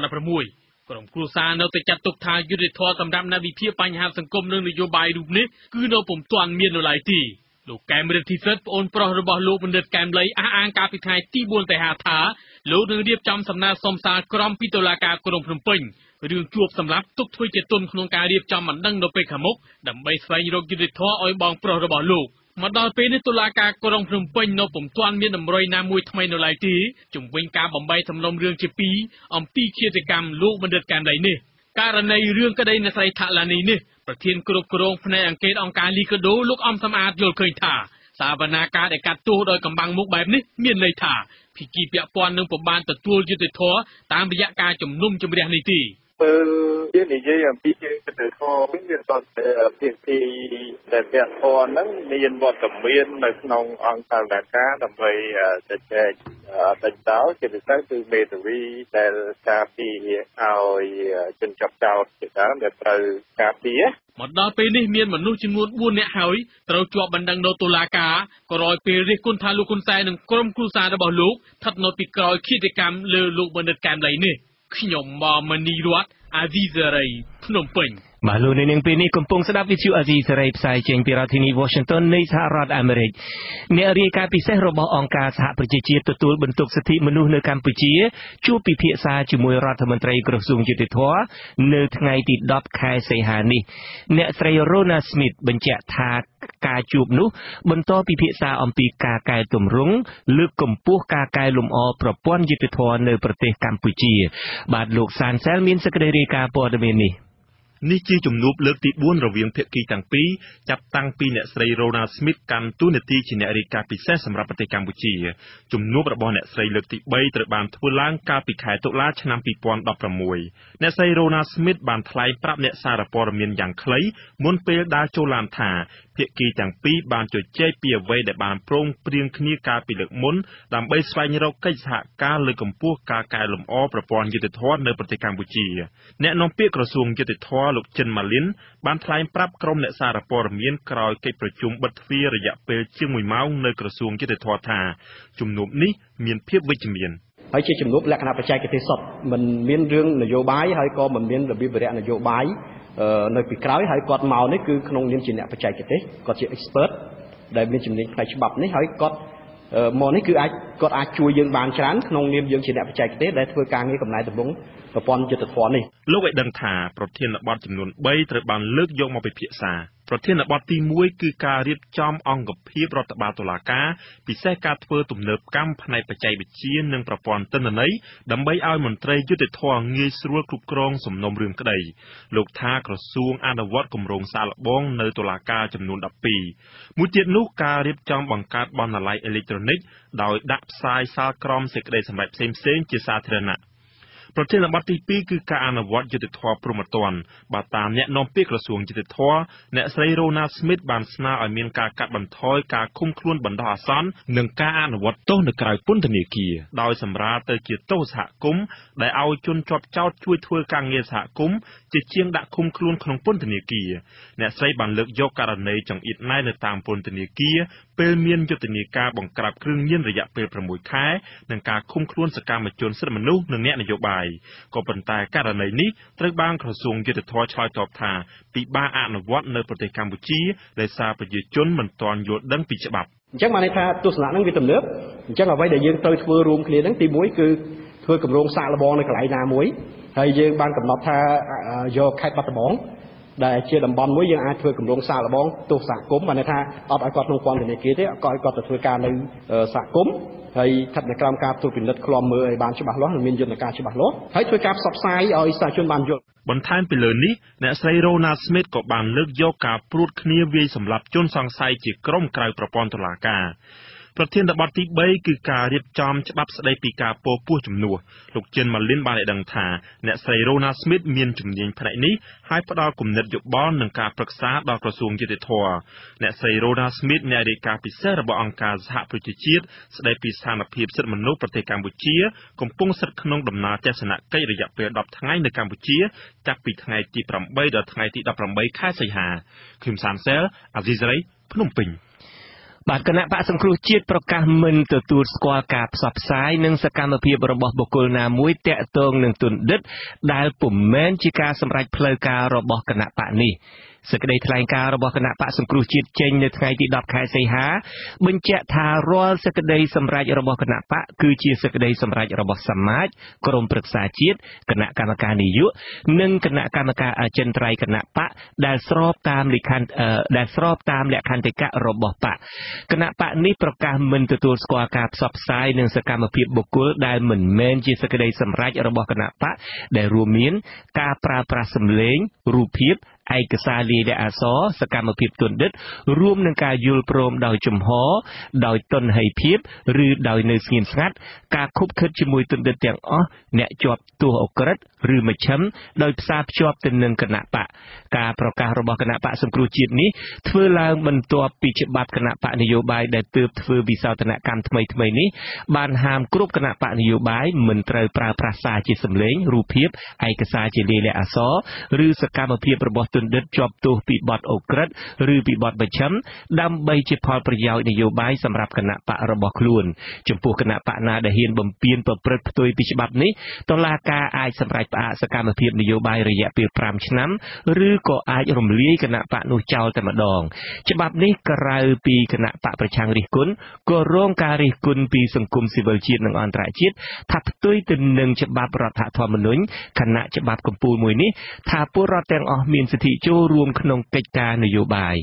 2016ក្រុមគ្រួសារនៅតែចាត់ទុកថាយុត្តិធម៌សម្រាប់អ្នកវិភាគបញ្ហាសង្គមនិងនយោបាយរូបនេះគឺនៅពុំទាន់មាននៅឡើយទេលោកកែមរិទ្ធិសិទ្ធប្អូនប្រុសរបស់លោកបណ្ឌិតកែមលីអះអាងកាលពីថ្ងៃទី4សីហាថាលោកនឹងរៀបចំសំណើសុំសារក្រមពីតុលាការក្រុងភ្នំពេញរឿងជួបសម្រាប់ទុកធ្វើជាទុនក្នុងការរៀបចំបណ្ដឹងនៅពេលខាងមុខដើម្បីស្វែងរកយុត្តិធម៌ឲ្យបងប្រុសរបស់លោកមកដល់ពេលនេះតុលាការក្រុងភ្នំពេញនៅពុំទាន់មានតម្រុយណាមួយថ្មីនៅឡើយទេជំវិញការបំបីសំណុំរឿងជា2អំពីឃាតកម្មលោកបណ្ឌិតកែមលីនេះករណីរឿងក្តីអ្នកស្រីថាឡានីនេះប្រធានគ្រប់គ្រងផ្នែកអង្គការអង្គការលីកាដូលោកអំសំអាតយល់ឃើញថាសវនាការដែលកាត់ទោសដោយកំបាំងមុខបែបនេះមានន័យថាភាគីពាក់ព័ន្ធនឹងពុំបានទទួលយុត្តិធម៌តាមរយៈការជំនុំជម្រះនេះទេយើងនិយាយអំពីយុត្តិធម៌វិញវាតតែភាគីដែលពាក់ព័ន្ធហ្នឹងមានវត្តមាននៅក្នុងអង្គការដើម្បីជជែកដេញដោលជាពិសេសគឺមេធាវីដែលការពារឲ្យជនជាប់ចោទជាដើមដែលត្រូវការពារមកដល់ពេលនេះមានមនុស្សចំនួន4នាក់ហើយត្រូវជាប់បណ្ដឹងនៅតុលាការក្រោយពេលរិះគន់ថាលោកហ៊ុនសែននិងក្រុមគ្រួសាររបស់លោកស្ថិតនៅពីក្រោយឃាតកម្មលើលោកបណ្ឌិតកែមលីនេះខ្ញុំមនីរតអាស៊ីសេរីភ្នំពេញបាទលោកនាងពេលនេះកំពុងស្ដាប់វិទ្យុអាស៊ីសេរីផ្សាយចេញពីរដ្ឋធានី Washington នៃសហរដ្ឋអាមេរិកអ្នករាយការណ៍ពិសេសរបស់អង្គការសហប្រជាជាតិទទួលបន្ទុកសិទ្ធិមនុស្សនៅកម្ពុជាជួបពិភាក្សាជាមួយរដ្ឋមន្ត្រីក្រសួងយុតិធម៌នៅថ្ងៃទី10ខែសីហានេះអ្នកស្រី Rona Smith បញ្ជាក់ថាការជួបនោះបន្តពិភាក្សាអំពីការកែតម្រង់លើកកម្ពស់ការកែលម្អប្រព័ន្ធយុតិធម៌នៅប្រទេសកម្ពុជាបាទលោកសានសែលមានសេចក្តីរាយការណ៍ព័ត៌មាននេះនេះជាជំនួបលើកទី4រវាងភាគីទាំងពីរចាប់តាំងពីអ្នកស្រី Rona Smith កាន់តួនាទីជាអ្នករាយការណ៍ពិសេសសម្រាប់ប្រទេសកម្ពុជាជំនួបរបស់អ្នកស្រីលើកទី3ត្រូវបានធ្វើឡើងកាលពីខែតុលាឆ្នាំ2016អ្នកស្រី Rona Smith បានថ្លែងប្រាប់អ្នកសារព័ត៌មានយ៉ាងខ្លីមុនពេលដើរចូលឡានថាភាគីទាំងពីរបានជជែកពីអ្វីដែលបានព្រមព្រៀងគ្នាកាលពីលើកមុនដើម្បីស្វែងរកកិច្ចសហការលើកកម្ពស់ការកែលម្អប្រព័ន្ធយុតិធម៌នៅប្រទេសកម្ពុជាអ្នកនាំពាក្យក្រសួងយុតិធម៌លោកចិនម៉ាលីនបានថ្លែងប្រាប់ក្រុមអ្នកសារព័ត៌មានក្រោយកិច្ចប្រជុំបិទទ្វាររយៈពេលជាង1ម៉ោងនៅក្រសួងយុតិធម៌ថាជំនួបនេះមានភាពវិជ្ជមានហើយជាជំនួបលក្ខណៈបច្ចេកទេសសុទ្ធមិនមានរឿងនយោបាយហើយក៏មិនមានរបៀបវរៈនយោបាយនៅពីក្រោយហើយគាត់មកនេះគឺក្នុងនាមជាអ្នកបច្ចេកទេសគាត់ជា expert ដែលមានជំនាញផ្នែកច្បាប់នេះហើយគាត់មកនេះគឺគាត់អាចជួយយើងបានច្រើនក្នុងនាមយើងជាអ្នកបច្ចេកទេសដែលធ្វើការងារកំណែតម្រង់ប្រព័ន្ធយុត្តិធម៌នេះលោកឲ្យដឹងថាប្រធានបទចំនួន3ត្រូវបានលើកយកមកពិភាក្សាប្រធានបទទី1គឺការរៀបចំអង្គភាពរដ្ឋបាលតុលាការពិសេសការធ្វើទំនើបកម្មផ្នែកបច្ចេកវិទ្យានិងប្រព័ន្ធទិន្នន័យដើម្បីឲ្យមន្ត្រីយុត្តិធម៌ងាយស្រួលគ្រប់គ្រងសំណុំរឿងក្តីលោកថាក្រសួងអនុវត្តគម្រោងសាកល្បងនៅតុលាការចំនួន12មួយទៀតនោះការរៀបចំបង្កើតបណ្ណាល័យអេឡិចត្រូនិកដោយដាក់ផ្សាយសាលក្រមសេចក្តីសម្រេចផ្សេងៗជាសាធារណៈប្រធានបទទី2គឺការអនុវត្តយុត្តិធម៌ព្រហ្មទណ្ឌបើតាមអ្នកនាំពាក្យក្រសួងយុត្តិធម៌អ្នកស្រី Rona Smith បានស្នើឲ្យមានការកាត់បន្ថយការឃុំខ្លួនបណ្ដោះអាសន្ននិងការអនុវត្តទោសនៅក្រៅពន្ធនាគារដោយសម្រាលទៅជាទោសសហគមន៍ដែលឲ្យជនជាប់ចោទជួយធ្វើការងារសហគមន៍ជាជាងដាក់ឃុំខ្លួនក្នុងពន្ធនាគារអ្នកស្រីបានលើកយកករណីចង្អៀតណែននៅតាមពន្ធនាគារពេលមានយុទ្ធនាការបង្ក្រាបគ្រឿងញៀនរយៈពេល6ខែនិងការឃុំខ្លួនសកម្មជនសិទ្ធិមនុស្សនិងអ្នកនយោបាយក៏ប៉ុន្តែករណីនេះត្រូវបានក្រសួងយុត្តិធម៌ឆ្លើយតបថាពិបាកអនុវត្តនៅប្រទេសកម្ពុជាដោយសារប្រជាជនមិនទាន់យល់ដឹងពីច្បាប់អញ្ចឹងបានន័យថាទស្សនៈហ្នឹងវាទំនើបអញ្ចឹងអ្វីដែលយើងត្រូវធ្វើរួមគ្នាហ្នឹងទី1គឺធ្វើគម្រោងសាកល្បងនៅកន្លែងណាមួយហើយយើងបានកំណត់ថាយកខេត្តបាត់ដំបងដែលជាតំបន់មួយយើងអាចធ្វើគម្រោងសាកល្បងទោសសហគមន៍បានន័យថាអត់ឲ្យគាត់ក្នុងពន្ធនាគារទេក៏ឲ្យគាត់ទៅធ្វើការនៅសហគមន៍ហើយស្ថិតនៅក្រោមការត្រួតពិនិត្យឃ្លាំមើលឲ្យបានច្បាស់លាស់និងមានយន្តការច្បាស់លាស់ហើយធ្វើការផ្សព្វផ្សាយឲ្យសាធារណជនបានយល់បន្ថែមពីលើនេះអ្នកស្រី Rona Smith ក៏បានលើកយកការព្រួតគ្នាវាយសម្លាប់ជនសង្ស័យជាក្រុមក្រៅប្រព័ន្ធតុលាការប្រធានបទទី3គឺការរៀបចំច្បាប់ស្តីពីការពោពោះជំនួសលោកចិនម៉ាលីនបានឲ្យដឹងថាអ្នកស្រី Rona Smith មានជំនាញផ្នែកនេះហើយផ្ដល់គំនិតយោបល់និងការប្រឹក្សាដល់ក្រសួងយុតិធម៌អ្នកស្រី Rona Smith អ្នករាយការណ៍ពិសេសរបស់អង្គការសហប្រជាជាតិស្តីពីស្ថានភាពសិទ្ធិមនុស្សប្រទេសកម្ពុជាកំពុងស្ថិតក្នុងដំណើរទស្សនកិច្ចរយៈពេល10ថ្ងៃនៅកម្ពុជាចាប់ពីថ្ងៃទី8ដល់ថ្ងៃទី18ខែសីហាខ្ញុំសានសែលអាស៊ីសេរីភ្នំពេញបាទគណៈបកសង្គ្រោះជាតិប្រកាសមិនទទួលស្គាល់ការផ្សព្វផ្សាយនិងសកម្មភាពរបស់បុគ្គលណាមួយទាក់ទងនឹងទុនឌិតដែលពុំមែនជាការសម្រេចផ្លូវការរបស់គណៈបកនេះសេចក្តីថ្លែងការណ៍របស់គណៈបកសង្គ្រោះជាតិចេញនៅថ្ងៃទី10ខែសីហាបញ្ជាក់ថារាល់សេចក្តីសម្រេចរបស់គណៈបកគឺជាសេចក្តីសម្រេចរបស់សមាជក្រុមប្រឹក្សាជាតិគណៈកម្មការនយោបាយនិងគណៈកម្មការអចិន្ត្រៃយ៍គណៈបកដែលស្របតាមលក្ខន្តិកៈរបស់បកគណៈបកនេះប្រកាសមិនទទួលស្គាល់ការផ្សព្វផ្សាយនិងសកម្មភាពបុគ្គលដែលមិនមែនជាសេចក្តីសម្រេចរបស់គណៈបកដែលរួមមានការប្រើប្រាស់សម្លេងរូបភាពឯកសារលាយលក្ខណ៍អក្សរសកម្មភាពទុនឌិតរួមនឹងការយល់ព្រមដោយជំហរដោយទន់ហីភាពឬដោយនៅស្ងៀមស្ងាត់ការខុបខិតជាមួយទុនឌិតទាំងអស់អ្នកជាប់ទោសអក្រិតឬមជ្ឈិមដោយផ្សារភ្ជាប់ទៅនឹងគណៈបកការប្រកាសរបស់គណៈបកសង្គ្រោះជាតិនេះធ្វើឡើងបន្ទាប់ពីច្បាប់គណៈបកនយោបាយដែលទើបធ្វើវិសោធនកម្មថ្មីនេះបានហាមគ្រប់គណៈបកនយោបាយមិនត្រូវប្រើប្រាស់សារជាសម្លេងរូបភាពឯកសារជាលាយលក្ខណ៍អក្សរឬសកម្មភាពរបស់ទណ្ឌិតជាប់ទោសពីបទអូក្រិដ្ឋឬពីបទប្រឆាំងដើម្បីជាផលប្រយោជន៍នយោបាយសម្រាប់គណៈបករបស់ខ្លួនចំពោះគណៈបកណាដែលហ៊ានបំពានប្រព្រឹត្តផ្ទុយពីច្បាប់នេះតុលាការអាចសម្រេចផ្អាកសកម្មភាពនយោបាយរយៈពេល5ឆ្នាំឬក៏អាចរំលាយគណៈបកនោះចោលតែម្ដងច្បាប់នេះក្រៅពីគណៈបកប្រឆាំងរិះគន់ក៏រងការរិះគន់ពីសង្គមស៊ីវិលជាតិនិងអន្តរជាតិថាផ្ទុយទៅនឹងច្បាប់រដ្ឋធម្មនុញ្ញគណៈច្បាប់កំពូលមួយនេះថាពលរដ្ឋទាំងអស់មានសិទ្ធិចូលរួមក្នុងកិច្ចការនយោបាយ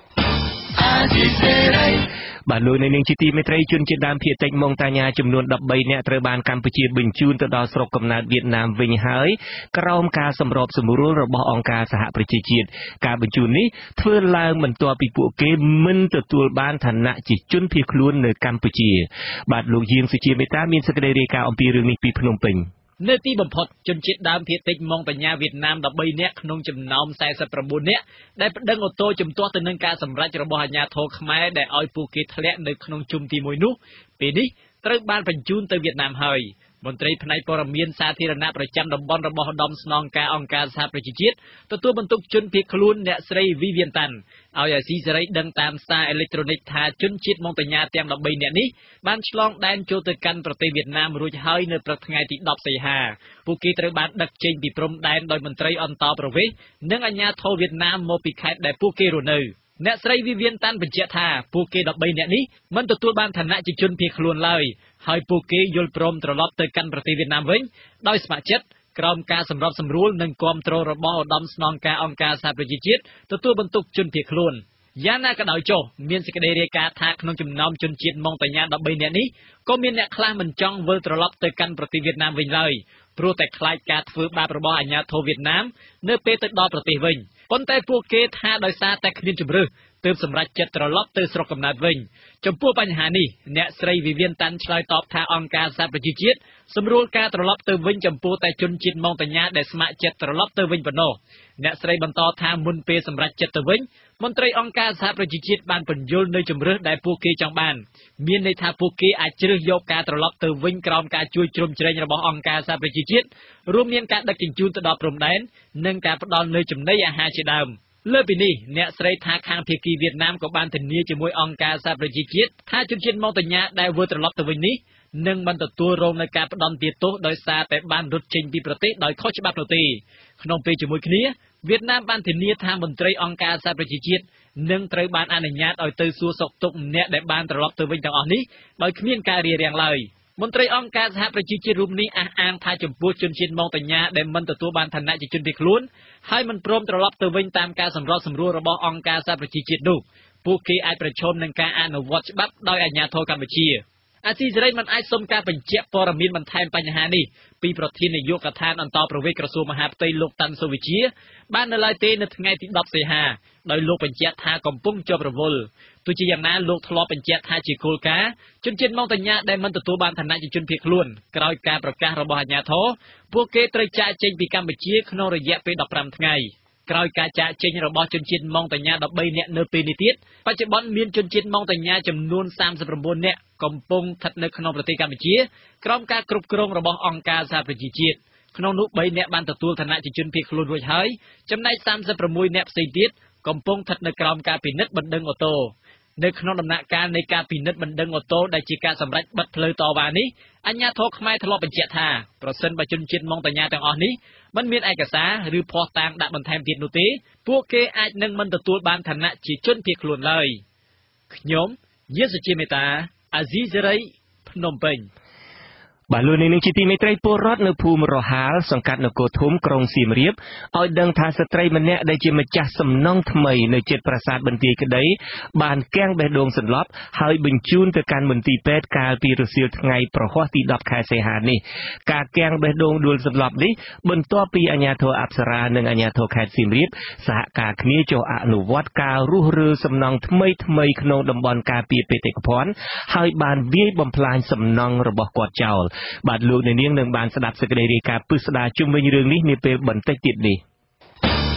បាទលោកនាងជាទីមេត្រីជនជាតិដើមភាគតិចម៉ុងតាញ៉ាចំនួន13នាក់ត្រូវបានកម្ពុជាបញ្ជូនទៅដល់ស្រុកកំណើតវៀតណាមវិញហើយក្រោមការសម្របសម្រួលរបស់អង្គការសហប្រជាជាតិការបញ្ជូននេះធ្វើឡើងបន្ទាប់ពីពួកគេមិនទទួលបានឋានៈជាជនភៀសខ្លួននៅកម្ពុជាបាទលោកយាងសុជាមេតាមានសេចក្តីរាយការណ៍អំពីរឿងនេះពីភ្នំពេញនៅទីបំផុតជនជាតិដើមភាគតិចម៉ុងតាញ៉ាវៀតណាម13នាក់ក្នុងចំណោម49នាក់ដែលប្តឹងអូតូជំទាស់ទៅនឹងការសម្រេចរបស់អាជ្ញាធរខ្មែរដែលឲ្យពួកគេធ្លាក់នៅក្នុងជុំទី1នោះពេលនេះត្រូវបានបញ្ជូនទៅវៀតណាមហើយមន្ត្រីផ្នែកព័ត៌មានសាធារណៈប្រចាំតំបន់របស់ឧត្តមស្នងការអង្គការសហប្រជាជាតិទទួលបន្ទុកជនភៀសខ្លួនអ្នកស្រីវីវៀនតាន់ឲ្យអាស៊ីសេរីដឹងតាមសារអេឡិចត្រូនិកថាជនជាតិម៉ុងតាញ៉ាទាំង13នាក់នេះបានឆ្លងដែនចូលទៅកាន់ប្រទេសវៀតណាមរួចហើយនៅព្រឹកថ្ងៃទី10សីហាពួកគេត្រូវបានដឹកចេញពីព្រំដែនដោយមន្ត្រីអន្តរប្រវេសន៍និងអាជ្ញាធរវៀតណាមមកពីខេត្តដែលពួកគេរស់នៅអ្នកស្រីវីវៀនតាន់បញ្ជាក់ថាពួកគេ13នាក់នេះមិនទទួលបានឋានៈជាជនភៀសខ្លួនឡើយហើយពួកគេយល់ព្រមត្រឡប់ទៅកាន់ប្រទេសវៀតណាមវិញដោយស្ម័គ្រចិត្តក្រោមការសម្របសម្រួលនិងគាំទ្ររបស់ឧត្តមស្នងការអង្គការសហប្រជាជាតិទទួលបន្ទុកជនភៀសខ្លួនយ៉ាងណាក៏ដោយចុះមានសេចក្តីរាយការណ៍ថាក្នុងចំណោមជនជាតិម៉ុងតាញ៉ា13នាក់នេះក៏មានអ្នកខ្លះមិនចង់វិលត្រឡប់ទៅកាន់ប្រទេសវៀតណាមវិញឡើយព្រោះតែខ្លាចការធ្វើបាបរបស់អាជ្ញាធរវៀតណាមនៅពេលទៅដល់ប្រទេសវិញប៉ុន្តែពួកគេថាដោយសារតែគ្មានជំរឿសទើបសម្រេចចិត្តត្រឡប់ទៅស្រុកកំណើតវិញចំពោះបញ្ហានេះអ្នកស្រីវីវៀនតាន់ឆ្លើយតបថាអង្គការសហប្រជាជាតិសម្រួលការត្រឡប់ទៅវិញចំពោះតែជនជាតិម៉ុងតាញ៉ាដែលស្ម័គ្រចិត្តត្រឡប់ទៅវិញប៉ុណ្ណោះអ្នកស្រីបន្តថាមុនពេលសម្រេចចិត្តទៅវិញមន្ត្រីអង្គការសហប្រជាជាតិបានពន្យល់នៅជំរឿសដែលពួកគេចង់បានមានន័យថាពួកគេអាចជ្រើសយកការត្រឡប់ទៅវិញក្រោមការជួយជ្រោមជ្រែងរបស់អង្គការសហប្រជាជាតិរួមមានការដឹកជញ្ជូនទៅដល់ព្រំដែននិងការផ្ដល់នូវចំណីអាហារជាដើមលើពីនេះអ្នកស្រីថាខាងភាគីវៀតណាមក៏បានធានាជាមួយអង្គការសហប្រជាជាតិថាជនជាតិម៉ុងតាញ៉ាដែលវិលត្រឡប់ទៅវិញនេះនឹងមិនទទួលរងនឹងការផ្ដន្ទាទោសដោយសារតែបានរត់ចេញពីប្រទេសដោយខុសច្បាប់នោះទេក្នុងពេលជាមួយគ្នាវៀតណាមបានធានាថាមន្ត្រីអង្គការសហប្រជាជាតិនឹងត្រូវបានអនុញ្ញាតឲ្យទៅសួរសុខទុក្ខអ្នកដែលបានត្រឡប់ទៅវិញទាំងអស់នេះដោយគ្មានការរារាំងឡើយមន្ត្រីអង្គការសហប្រជាជាតិរូបនេះអះអាងថាចំពោះជនជាតិម៉ុងតាញ៉ាដែលមិនទទួលបានឋានៈជាជនភៀសខ្លួនហើយមិនព្រមត្រឡប់ទៅវិញតាមការសម្របសម្រួលរបស់អង្គការសហប្រជាជាតិនោះពួកគេអាចប្រឈមនឹងការអនុវត្តច្បាប់ដោយអាជ្ញាធរកម្ពុជាអាស៊ីសេរីមិនអាចសុំការបញ្ជាក់ព័ត៌មានបន្ថែមបញ្ហានេះពីប្រធាននាយកដ្ឋានអន្តរប្រវេសន៍ក្រសួងមហាផ្ទៃលោកតាន់សុវិជាបាននៅឡើយទេនៅថ្ងៃទី10សីហាដោយលោកបញ្ជាក់ថាកំពុងជាប់រវល់ទោះជាយ៉ាងណាលោកធ្លាប់បញ្ជាក់ថាជាគោលការណ៍ជនជាតិម៉ុងតាញ៉ាដែលមិនទទួលបានឋានៈជាជនភៀសខ្លួនក្រោយការប្រកាសរបស់អាជ្ញាធរពួកគេត្រូវចាកចេញពីកម្ពុជាក្នុងរយៈពេល15ថ្ងៃក្រោយការចាកចេញរបស់ជនជាតិម៉ុងតាញ៉ា13នាក់នៅពេលនេះទៀតបច្ចុប្បន្នមានជនជាតិម៉ុងតាញ៉ាចំនួន39នាក់កំពុងស្ថិតនៅក្នុងប្រទេសកម្ពុជាក្រោមការគ្រប់គ្រងរបស់អង្គការសហប្រជាជាតិក្នុងនោះ3នាក់បានទទួលឋានៈជាជនភៀសខ្លួនរួចហើយចំណែក36នាក់ផ្សេងទៀតកំពុងស្ថិតនៅក្រោមការពិនិត្យបណ្ដឹងអូតូនៅក្នុងដំណាក់កាលនៃការពិនិត្យបណ្ដឹងអូតូដែលជាការសម្រេចបិទផ្លូវតវ៉ានេះអាជ្ញាធរខ្មែរធ្លាប់បញ្ជាក់ថាប្រសិនបើជនជាតិម៉ុងតាញ៉ាទាំងអស់នេះមិនមានឯកសារឬភស្តុតាងដាក់បន្ថែមទៀតនោះទេពួកគេអាចនឹងមិនទទួលបានឋានៈជាជនភៀសខ្លួនឡើយខ្ញុំយាសុជាមេតាអាស៊ីសេរីភ្នំពេញបាទលោកនាងជាទីមេត្រីពលរដ្ឋនៅភូមិរហាលសង្កាត់នគរធំក្រុងសៀមរាបឲ្យដឹងថាស្ត្រីម្នាក់ដែលជាម្ចាស់សំណង់ថ្មីនៅជិតប្រាសាទបន្ទាយក្តីបានគាំងបេះដូងសន្លប់ហើយបញ្ជូនទៅកាន់មន្ទីរពេទ្យកាលពីរសៀលថ្ងៃប្រហ័សទី10ខែសីហានេះការគាំងបេះដូងដួលសន្លប់នេះបន្ទាប់ពីអាជ្ញាធរអប្សរានិងអាជ្ញាធរខេត្តសៀមរាបសហការគ្នាចុះអនុវត្តការរុះរើសំណង់ថ្មីក្នុងតំបន់ការពារបេតិកភណ្ឌហើយបានវាយបំផ្លាញសំណង់របស់គាត់ចោលបាទលោកអ្នកនាងនឹងបានស្ដាប់សេចក្តីរាយការណ៍ពិស្ដារជុំវិញរឿងនេះនាពេលបន្តិចទៀតនេះ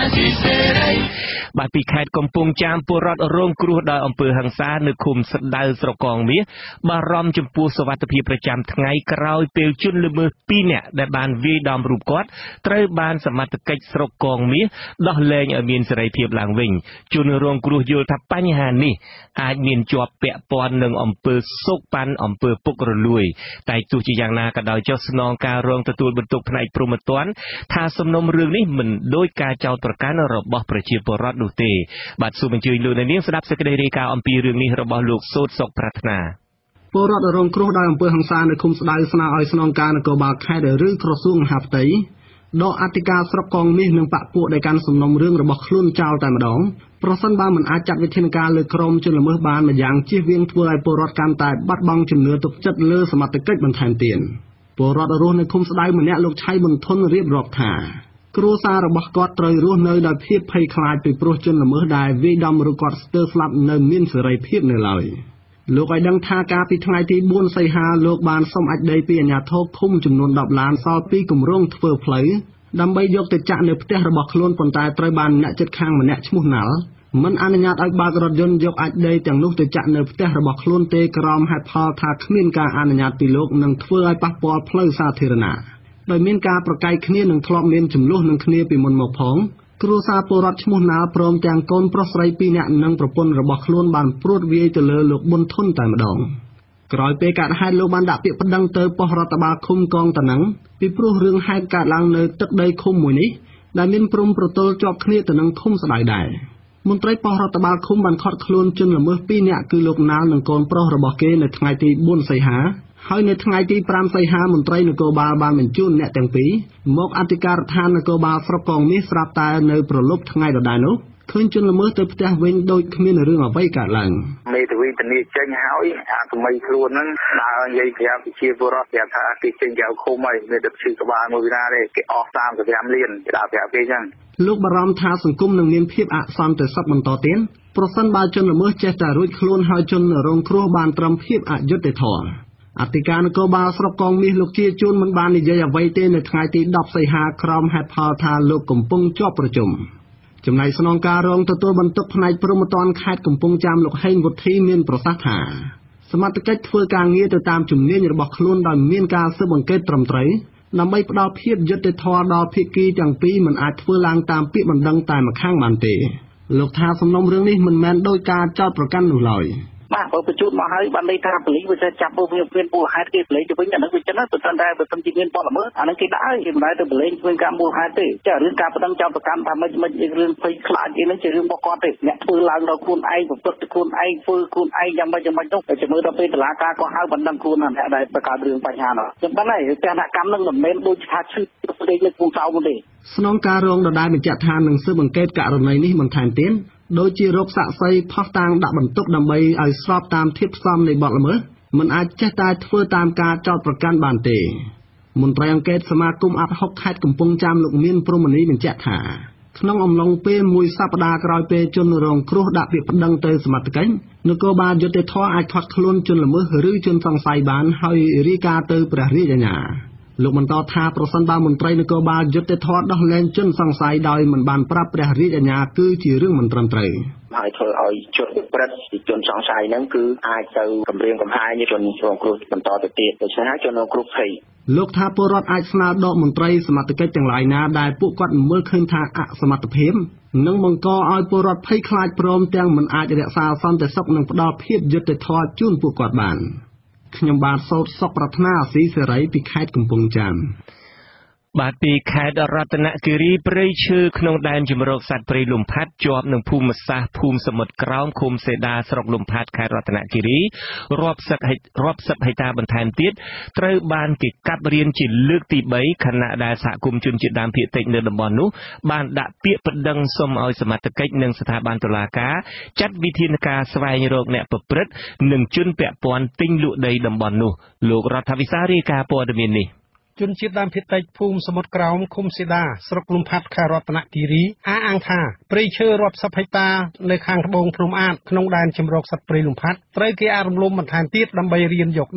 បាទពីខេត្តកំពង់ចាមពលរដ្ឋរងគ្រោះដោយអំពើហិង្សានៅឃុំស្ដៅស្រកងមាសបារម្ភចំពោះសុវត្ថិភាពប្រចាំថ្ងៃក្រោយពេលជនល្មើស2នាក់ដែលបានវាយដំរូបគាត់ត្រូវបានសមត្ថកិច្ចស្រុកកងមាសដោះលែងឲ្យមានសេរីភាពឡើងវិញជនរងគ្រោះយល់ថាបញ្ហានេះអាចមានជាប់ពាក់ព័ន្ធនឹងអំពើសោកប៉ាន់អំពើពុករលួយតែទោះជាយ៉ាងណាក៏ដោយចុះស្នងការរងទទួលបន្ទុកផ្នែកព្រហ្មទណ្ឌថាសំណុំរឿងនេះមិនដោយការចោទប្រកាន់របស់ប្រជាពលរដ្ឋនោះទេបាទសូមអញ្ជើញលោកអ្នកនាងស្ដាប់សេចក្តីរាយការណ៍អំពីរឿងនេះរបស់លោកសូតសុកប្រាថ្នាពលរដ្ឋរងគ្រោះដោយអំពើហិង្សានៅឃុំស្ដៅស្នើឲ្យស្នងការនគរបាលខេត្តឬក្រសួងមហាផ្ទៃដកអធិការស្រុកកងមាសនិងបកពួកដែលកាន់សំណុំរឿងរបស់ខ្លួនចោលតែម្ដងប្រសិនបើមិនអាចចាត់វិធានការលើក្រុមជនល្មើសបានម្យ៉ាងជៀសវាងធ្វើឲ្យពលរដ្ឋកាន់តែបាត់បង់ជំនឿទុកចិត្តលើសមត្ថកិច្ចបន្ថែមទៀតពលរដ្ឋរស់នៅឃុំស្ដៅម្នាក់លោកឆៃប៊ុនធុនរៀបរាប់ថាគ្រួសាររបស់គាត់ត្រូវរស់នៅដោយភាពភ័យខ្លាចពីព្រោះជនល្មើសដែលវាយដំឬគាត់ស្ទើរស្លាប់នៅមានសេរីភាពនៅឡើយលោកឲ្យដឹងថាកាលពីថ្ងៃទី4សីហាលោកបានសុំអដីពីអាជ្ញាធរឃុំចំនួន10ឡានសល់ពីគម្រោងធ្វើផ្លូវដើម្បីយកទៅចាក់នៅផ្ទះរបស់ខ្លួនប៉ុន្តែត្រូវបានអ្នកជិតខាងម្នាក់ឈ្មោះណាល់មិនអនុញ្ញាតឲ្យបើករថយន្តយកអដីទាំងនោះទៅចាក់នៅផ្ទះរបស់ខ្លួនទេក្រោមហេតុផលថាគ្មានការអនុញ្ញាតពីលោកនឹងធ្វើឲ្យប៉ះពាល់ផ្លូវសាធារណៈដោយមានការប្រកែកគ្នានឹងធ្លាប់មានចំនួននឹងគ្នាពីមុនមកផងគ្រួសារពលរដ្ឋឈ្មោះណាល់ព្រមទាំងកូនប្រុសស្រី2នាក់និងប្រពន្ធរបស់ខ្លួនបានព្រួតវាយទៅលើលោកប៊ុនធុនតែម្ដងក្រោយពេលកើតហេតុលោកបានដាក់ពាក្យប្តឹងទៅប៉ុស្តិ៍រដ្ឋបាលឃុំកងតាណឹងពីព្រោះរឿងហេតុកើតឡើងនៅទឹកដីឃុំមួយនេះដែលមានព្រំប្រទល់ជាប់គ្នាទៅនឹងឃុំស្ដៅដែរមន្ត្រីប៉ុស្តិ៍រដ្ឋបាលឃុំបានឃាត់ខ្លួនជនល្មើស2នាក់គឺលោកណាល់និងកូនប្រុសរបស់គេនៅថ្ងៃទី4សីហាហើយនៅថ្ងៃទី5សីហាមន្ត្រីនគរបាលបានបញ្ជូនអ្នកទាំងពីរមកអធិការដ្ឋាននគរបាលស្រុកកងមាសស្រាប់តែនៅប្រលប់ថ្ងៃដដែលនោះឃើញជនល្មើសទៅផ្ទះវិញដូចគ្មានរឿងអ្វីកើតឡើងមេធាវីធានាចេញហើយអាសម័យខ្លួនហ្នឹងដើរនិយាយប្រាប់ប្រជាពលរដ្ឋប្រាប់ថាគេចេញយកឃុំហើយមានតែឈឺក្បាលមួយវិណាទេគេអស់35លានគេដើរប្រាប់គេអញ្ចឹងលោកបារម្ភថាសង្គមនឹងមានភាពអសន្តិសុខបន្តទៀតប្រសិនបើជនល្មើសចេះតែរួចខ្លួនហើយជនរងគ្រោះបានត្រឹមភាពអយុត្តិធម៌អធិការនគរបាលស្រុកកងមាសលោកជាជួនមិនបាននិយាយអ្វីទេនៅថ្ងៃទី10សីហាក្រោមហេតុផលថាលោកកំពុងជាប់ប្រជុំចំណែកស្នងការរងទទួលបន្ទុកផ្នែកព្រហ្មទណ្ឌខេត្តកំពង់ចាមលោកហេងវុធីមានប្រសាសន៍ថាសមត្ថកិច្ចធ្វើការងារទៅតាមជំនាញរបស់ខ្លួនដោយមានការស៊ើបអង្កេតត្រឹមត្រូវដើម្បីផ្ដល់ភាពយុត្តិធម៌ដល់ភាគីទាំងពីរមិនអាចធ្វើឡើងតាមពាក្យបណ្ដឹងតែម្ខាងបានទេលោកថាសំណុំរឿងនេះមិនមែនដោយការចោទប្រកាន់នោះឡើយបាទបើបញ្ជូនមកហើយបានន័យថាប៉ូលីសវាចាប់ពួកវាមានមូលហេតុគេប្លែកទៅវិញអានឹងវាចឹងទៅតែបើមិនជាមានបទល្មើសអានឹងគេដាក់ហើយគេមិនដែរទៅប្លែកធ្វើការមូលហេតុទេចារឿងការប្តឹងចោទប្រកាន់ថាមិនរឿងភ័យខ្លាចអីហ្នឹងជារឿងរបស់គាត់ទេអ្នកធ្វើឡើងដល់ខ្លួនឯងប្រព្រឹត្តទៅខ្លួនឯងធ្វើខ្លួនឯងយ៉ាងម៉េចនោះតែជំរឿដល់ពេលតុលាការក៏ហៅបណ្ដឹងខ្លួនអ្នកដែលបង្កើតរឿងបញ្ហានោះចឹងបានហើយទស្សនកម្មនឹងមិនមែនដូចថាឈឺស្ដីលើគូសៅទេស្នងការរងដដែលបញ្ជាក់ថានឹងស៊ើបអង្កេតករណីនេះបន្ថែមទៀតដោយជារោគសាក់សីផុសតាងដាក់បន្ទុកដើម្បីឲ្យស្របតាមធាតុផ្សំនៃបទល្មើសមិនអាចចេះតែធ្វើតាមការចោទប្រកាន់បានទេមន្ត្រីអង្កេតសមាគមអាត់ហុកខេត្តកំពង់ចាមលោកមានព្រហ្មនីបញ្ជាក់ថាក្នុងអំឡុងពេលមួយសប្តាហ៍ក្រោយពេលជនរងគ្រោះដាក់ពាក្យប្តឹងទៅសមត្ថកិច្ចនគរបាលយុត្តិធម៌អាចឃាត់ខ្លួនជនល្មើសឬជនសង្ស័យបានហើយរាយការណ៍ទៅព្រះរាជអាជ្ញាលោកបន្តថាប្រសិនបើមន្ត្រីនគរបាលយុត្តិធម៌ដោះលែងជនសង្ស័យដោយមិនបានប្រាប់ព្រះរាជអាជ្ញាគឺជារឿងមិនត្រឹមត្រូវហើយធ្វើឲ្យជនប្រព្រឹត្តជនសង្ស័យហ្នឹងគឺអាចទៅគម្រាមកំហែងជនរងគ្រោះបន្តទៅទៀតដូច្នេះហើយជនរងគ្រោះភ័យលោកថាពលរដ្ឋអាចស្នើដកមន្ត្រីសមត្ថកិច្ចទាំងឡាយណាដែលពួកគាត់មើលឃើញថាអសមត្ថភាពនិងបង្កឲ្យពលរដ្ឋភ័យខ្លាចព្រមទាំងមិនអាចរក្សាសន្តិសុខនិងផ្ដល់ភាពយុត្តិធម៌ជូនពួកគាត់បានខ្ញុំបាទសោតសុកប្រាថ្នាអាស៊ីសេរីពីខេត្តកំពង់ចាមបាទពីខេត្តរតនគិរីព្រៃឈើក្នុងដែនជម្រកសត្វព្រៃលំផាត់ជាប់នឹងភូមិសាស្ត្រភូមិសមុទ្រក្រោមឃុំសេដាស្រុកលំផាត់ខេត្តរតនគិរីរាប់សិបហិកតាបន្ថែមទៀតត្រូវបានគេកាប់រៀនជាលើកទី3ខណៈដែលសហគមន៍ជនជាតិដើមភាគតិចនៅតំបន់នោះបានដាក់ពាក្យប្តឹងសុំឲ្យសមត្ថកិច្ចនិងស្ថាប័នតុលាការចាត់វិធានការស្វែងរកអ្នកប្រព្រឹត្តនិងជនពាក់ព័ន្ធទិញលក់ដីតំបន់នោះលោករដ្ឋវិសារាយការណ៍ព័ត៌មាននេះជនជាតិដើមភាគតិចភូមិសមុទ្រក្រោមឃុំសេដាស្រុកលំផាត់ខេត្តរតនគិរីអះអាងថាព្រៃឈើរាប់សិបហិកតានៅខាងត្បូងភ្នំអាតក្នុងដែនជម្រកសត្វព្រៃលំផាត់ត្រូវគេអនុលោមបន្ថែមទៀតដើម្បីរៀនយកដី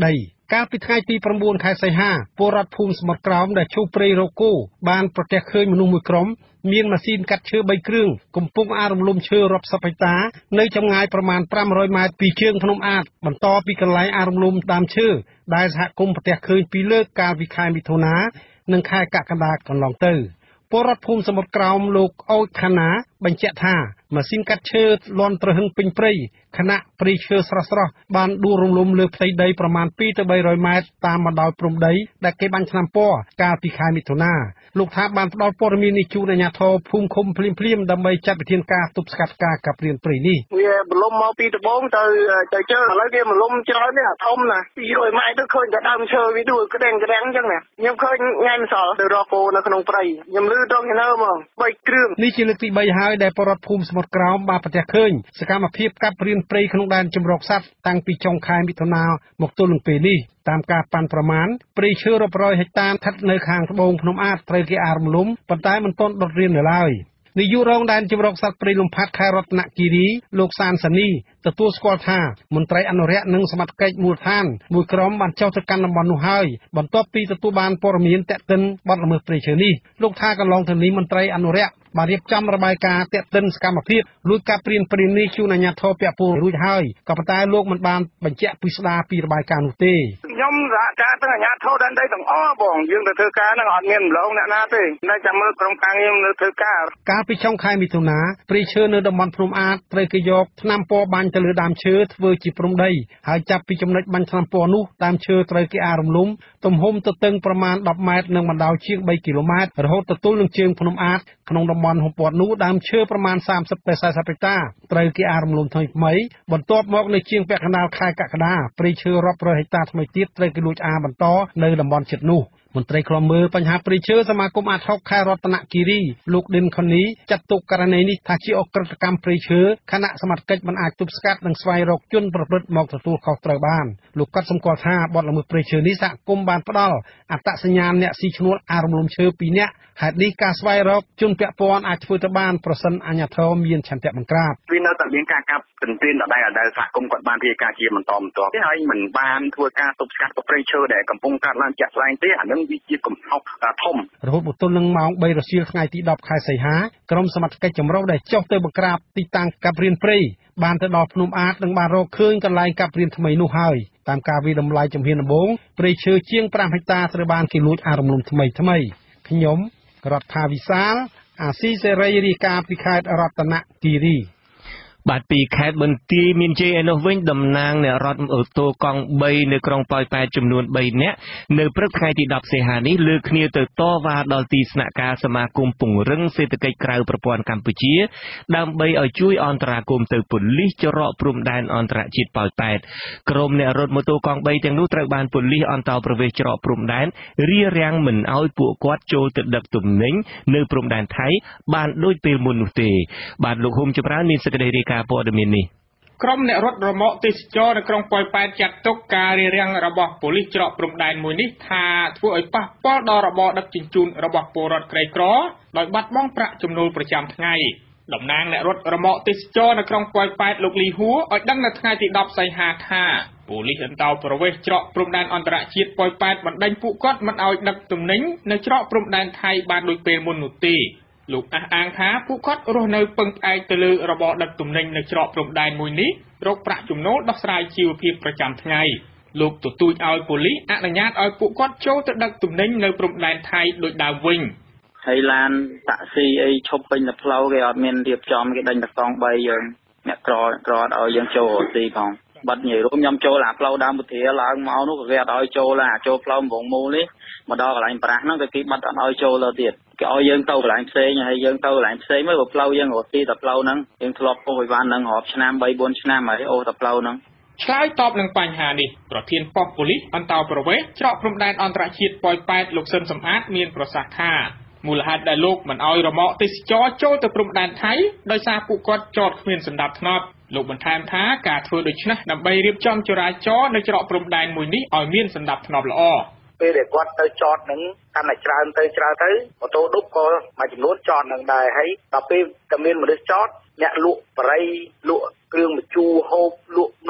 កាលពីថ្ងៃទី9ខែសីហាពលរដ្ឋភូមិសមុទ្រក្រោមដែលឈូសព្រៃរកគោបានប្រទះឃើញមនុស្សមួយក្រុមមានម៉ាស៊ីនកាត់ឈើ3គ្រឿងកំពុងអារំលំឈើរាប់សិបហិកតានៅចម្ងាយប្រមាណ500ម៉ែត្រពីជើងភ្នំអាតបន្តពីកន្លែងអារំលំដើមឈើដែលសហគមន៍ប្រទះឃើញពីលើកកាលពីខែមិថុនានិងខែកក្កដាកន្លងទៅពលរដ្ឋភូមិសមុទ្រក្រោមលោកអូចខាណាបញ្ជាក់ថាម៉ាស៊ីនកាត់ឈើលន់ត្រហឹងពេញព្រៃខណៈព្រៃឈើស្រស់ៗបានដួលរំលំលើផ្ទៃដីប្រមាណ2ទៅ300ម៉ែត្រតាមបណ្ដោយព្រំដីដែលគេបាញ់ថ្នាំពណ៌កាលពីខែមិថុនាលោកថាបានផ្ដល់ព័ត៌មាននេះជូនអាជ្ញាធរភូមិឃុំភ្លាមៗដើម្បីចាត់វិធានការទប់ស្កាត់ការកាប់រានព្រៃនេះវាបន្លំមកពីដំបងទៅជើងឥឡូវវាបន្លំច្រើននេះអាធំណា200ម៉ែត្រទៅឃើញតែដើមឈើវាដួលក្តែងក្តែងអញ្ចឹងណាខ្ញុំឃើញថ្ងៃម្សិលទៅរកគោនៅក្នុងព្រៃខ្ញុំឮត្រង់នៅមក3គ្រឿងនេះជាលើកទី3ហើយដែលពលរដ្ឋភូមិសមុទ្រក្រោមបានប្រទះឃើញសកម្មភាពកាប់រានព្រៃក្នុងដែនជម្រកសត្វតាំងពីចុងខែមិថុនាមកទល់នឹងពេលនេះតាមការប៉ាន់ប្រមាណព្រៃឈើរាប់រយហិកតាស្ថិតនៅខាងត្បូងភ្នំអាតត្រូវគេអារំលំប៉ុន្តែមិនទាន់ដុតរាននៅឡើយនាយករងដែនជម្រកសត្វព្រៃលំផាត់ខេត្តរតនគិរីលោកសានសានីទទួលស្គាល់ថាមន្ត្រីអនុរិក្សនិងសមត្ថកិច្ចមូលដ្ឋានមួយក្រុមបានចុះទៅកាន់តំបន់នោះហើយបន្ទាប់ពីទទួលបានព័ត៌មានទាក់ទិនបទល្មើសព្រៃឈើនេះលោកថាកន្លងទៅនេះមន្ត្រីអនុរិក្សបានរៀបចំរបាយការណ៍ទាក់ទិនសកម្មភាពលួចកាប់ព្រានព្រៃនេះជូនអាជ្ញាធរពាក់ព័ន្ធរួចហើយក៏ប៉ុន្តែលោកមិនបានបញ្ជាក់ពិស្ដារពីរបាយការណ៍នោះទេខ្ញុំសហការទៅអាជ្ញាធរដែនដីទាំងអស់បងយើងទៅធ្វើការនឹងអត់មានម្លងអ្នកណាទេតែចាំមើលក្រុមការងារនៅធ្វើការកាលពីចុងខែមិថុនាព្រៃឈើនៅតំបន់ភ្នំអាតត្រូវគេយកថ្នាំពណ៌បាញ់ទៅលើដើមឈើធ្វើជាព្រំដីហើយចាប់ពីចំណុចបាញ់ថ្នាំពណ៌នោះដើមឈើត្រូវគេអារំលំទំហំទទឹងប្រមាណ10ម៉ែត្រនិងបណ្ដោយជាង3គីឡូម៉ែត្ររហូតទៅទល់នឹងជើងភ្នំអាតក្នុងតំបន់ហំព័ទ្ធនោះដើមឈើប្រមាណ30ទៅ40ហិកតាត្រូវគេអារំលំថ្មីបន្ទាប់មកនៅជាងពាក់កណ្ដាលខែកក្កដាព្រៃឈើរាប់រយហិកតាថ្មីទៀតត្រូវគេលួចអាបន្តនៅតំបន់ជិតនោះមន្ត្រីឃ្លាំមើលបញ្ហាព្រៃឈើសមាគមអាត60ខេត្តរតនគិរីលោកឌិនខុននីចាត់ទុកករណីនេះថាជាអក្រិតកម្មព្រៃឈើខណៈសមត្ថកិច្ចមិនអាចទប់ស្កាត់និងស្វែងរកជនប្រព្រឹត្តមកទទួលខុសត្រូវបានលោកកត់សម្គាល់ថាបទល្មើសព្រៃឈើនេះសហគមន៍បានផ្ដល់អត្តសញ្ញាណអ្នកស៊ីឈ្នួលអារំលំឈើ2នាក់ហេតុនេះការស្វែងរកជនពាក់ព័ន្ធអាចធ្វើទៅបានប្រសិនអាជ្ញាធរមានឆន្ទៈបង្ក្រាបវានៅតែមានការកាប់ទន្ទ្រានដដែលសហគមន៍គាត់បានរាយការណ៍ជាបន្តបន្ទាប់ទេហើយមិនបានធ្វើការទប់ស្កាត់ព្រៃឈើដែលកំពុងកើតឡើងជាក់ស្ដែងទេអានឹងវាជាកំហុសធំរហូតមកទល់នឹងម៉ោង3រសៀលថ្ងៃទី10ខែសីហាក្រុមសមត្ថកិច្ចចម្រុះដែលចុះទៅបង្ក្រាបទីតាំងកាប់រានព្រៃបានទៅដល់ភ្នំអាតនិងបានរកឃើញកន្លែងកាប់រានថ្មីនោះហើយតាមការវិតម្លៃជំហានដំបូងព្រៃឈើជាង5ហិកតាត្រូវបានគេលួចអារំលំថ្មីខ្ញុំរដ្ឋាវិសាលអាស៊ីសេរីរាយការណ៍ពីខេត្តរតនគិរីបាទពីខេត្តបន្ទាយមានជ័យឯនោះវិញតំណាងអ្នករត់អូតូកង់3នៅក្រុងប៉ោយប៉ែតចំនួន3នាក់នៅព្រឹកថ្ងៃទី10សីហានេះលើកគ្នាទៅតវ៉ាដល់ទីស្នាក់ការសមាគមពង្រឹងសេដ្ឋកិច្ចក្រៅប្រព័ន្ធកម្ពុជាដើម្បីឲ្យជួយអន្តរាគមន៍ទៅប៉ូលីសច្រកព្រំដែនអន្តរជាតិប៉ោយប៉ែតក្រុមអ្នករត់ម៉ូតូកង់3ទាំងនោះត្រូវបានប៉ូលីសអន្តោប្រវេសន៍ច្រកព្រំដែនរារាំងមិនឲ្យពួកគាត់ចូលទៅដឹកទំនិញនៅព្រំដែនថៃបានដូចពេលមុននោះទេបាទលោកហ៊ុំចម្រើនមានសេចក្តីរាយការណ៍ព័ត៌មាននេះក្រុមអ្នករត់រមាក់ទេសចរនៅក្រុងប៉ោយប៉ែតចាត់ទុកការរារាំងរបស់ប៉ូលីសច្រកព្រំដែនមួយនេះថាធ្វើឲ្យប៉ះពាល់ដល់របបដឹកជញ្ជូនរបស់ពលរដ្ឋក្រីក្រដោយបាត់បង់ប្រាក់ចំណូលប្រចាំថ្ងៃតំណាងអ្នករត់រមាក់ទេសចរនៅក្រុងប៉ោយប៉ែតលោកលីហួរឲ្យដឹងនៅថ្ងៃទី10សីហាថាប៉ូលីសអន្តោប្រវេសន៍ច្រកព្រំដែនអន្តរជាតិប៉ោយប៉ែតបណ្ដេញពួកគាត់មិនឲ្យដឹកទំនិញនៅច្រកព្រំដែនថៃបានដូចពេលមុននោះទេលោកអះអាងថាពួកគាត់រស់នៅពឹងផ្អែកទៅលើរបបដឹកទំនិញនៅច្រកព្រំដែនមួយនេះរកប្រាក់ចំណូលដោះស្រាយជីវភាពប្រចាំថ្ងៃលោកទទូចឲ្យប៉ូលីសអនុញ្ញាតឲ្យពួកគាត់ចូលទៅដឹកទំនិញនៅព្រំដែនថៃដូចដើមវិញហើយឡានតាក់ស៊ីអីឈប់ពេញតែផ្លូវគេអត់មានរៀបចំគេដេញតែកង់3យើងអ្នកក្រអត់ឲ្យយើងចូលរត់ទីផងបាត់ញ៉ៃរួមខ្ញុំចូលអាផ្លូវដើមពុធាឡើងមកនោះក៏គេអត់ឲ្យចូលឡាចូលផ្លូវកំពង់មូលនេះមកដល់កន្លែងប្រាស់ហ្នឹងក៏គេបាត់អត់ឲ្យចូលទៅទៀតគេឲ្យយើងទៅកន្លែងផ្សេងហើយយើងទៅកន្លែងផ្សេងមើលផ្លូវយើងរត់ទីតែផ្លូវហ្នឹងយើងធ្លាប់អូសឲ្យបានហ្នឹងរាប់ឆ្នាំ 3-4 ឆ្នាំហើយអូសតែផ្លូវហ្នឹងឆ្លើយតបនឹងបញ្ហានេះប្រធានប៉ុស្តិ៍ប៉ូលីសអន្តោប្រវេសន៍ច្រកព្រំដែនអន្តរជាតិប៉ោយប៉ែតលោកស៊ិនសំអាតមានប្រសាសន៍ថាមូលហេតុដែលលោកមិនឲ្យរមាក់ទេសចរចូលទៅព្រំដែនថៃដោយសារពួកគាត់ចតគ្មានសណ្ដាប់ធ្នាប់លោកបន្ថែមថាការធ្វើដូច្នេះដើម្បីរៀបចំចរាចរណ៍នៅច្រកព្រំដែនមួយនេះឲ្យមានសណ្ដាប់ធ្នាប់ល្អពេលដែលគាត់ទៅចតនឹងកាន់តែច្រើនទៅម៉ូតូឌុបក៏មួយចំនួនចតនឹងដែរហើយដល់ពេលតែមានមនុស្សចតអ្នកលក់បរិយលក់គ្រឿងម្ជូរហូបលក់នំ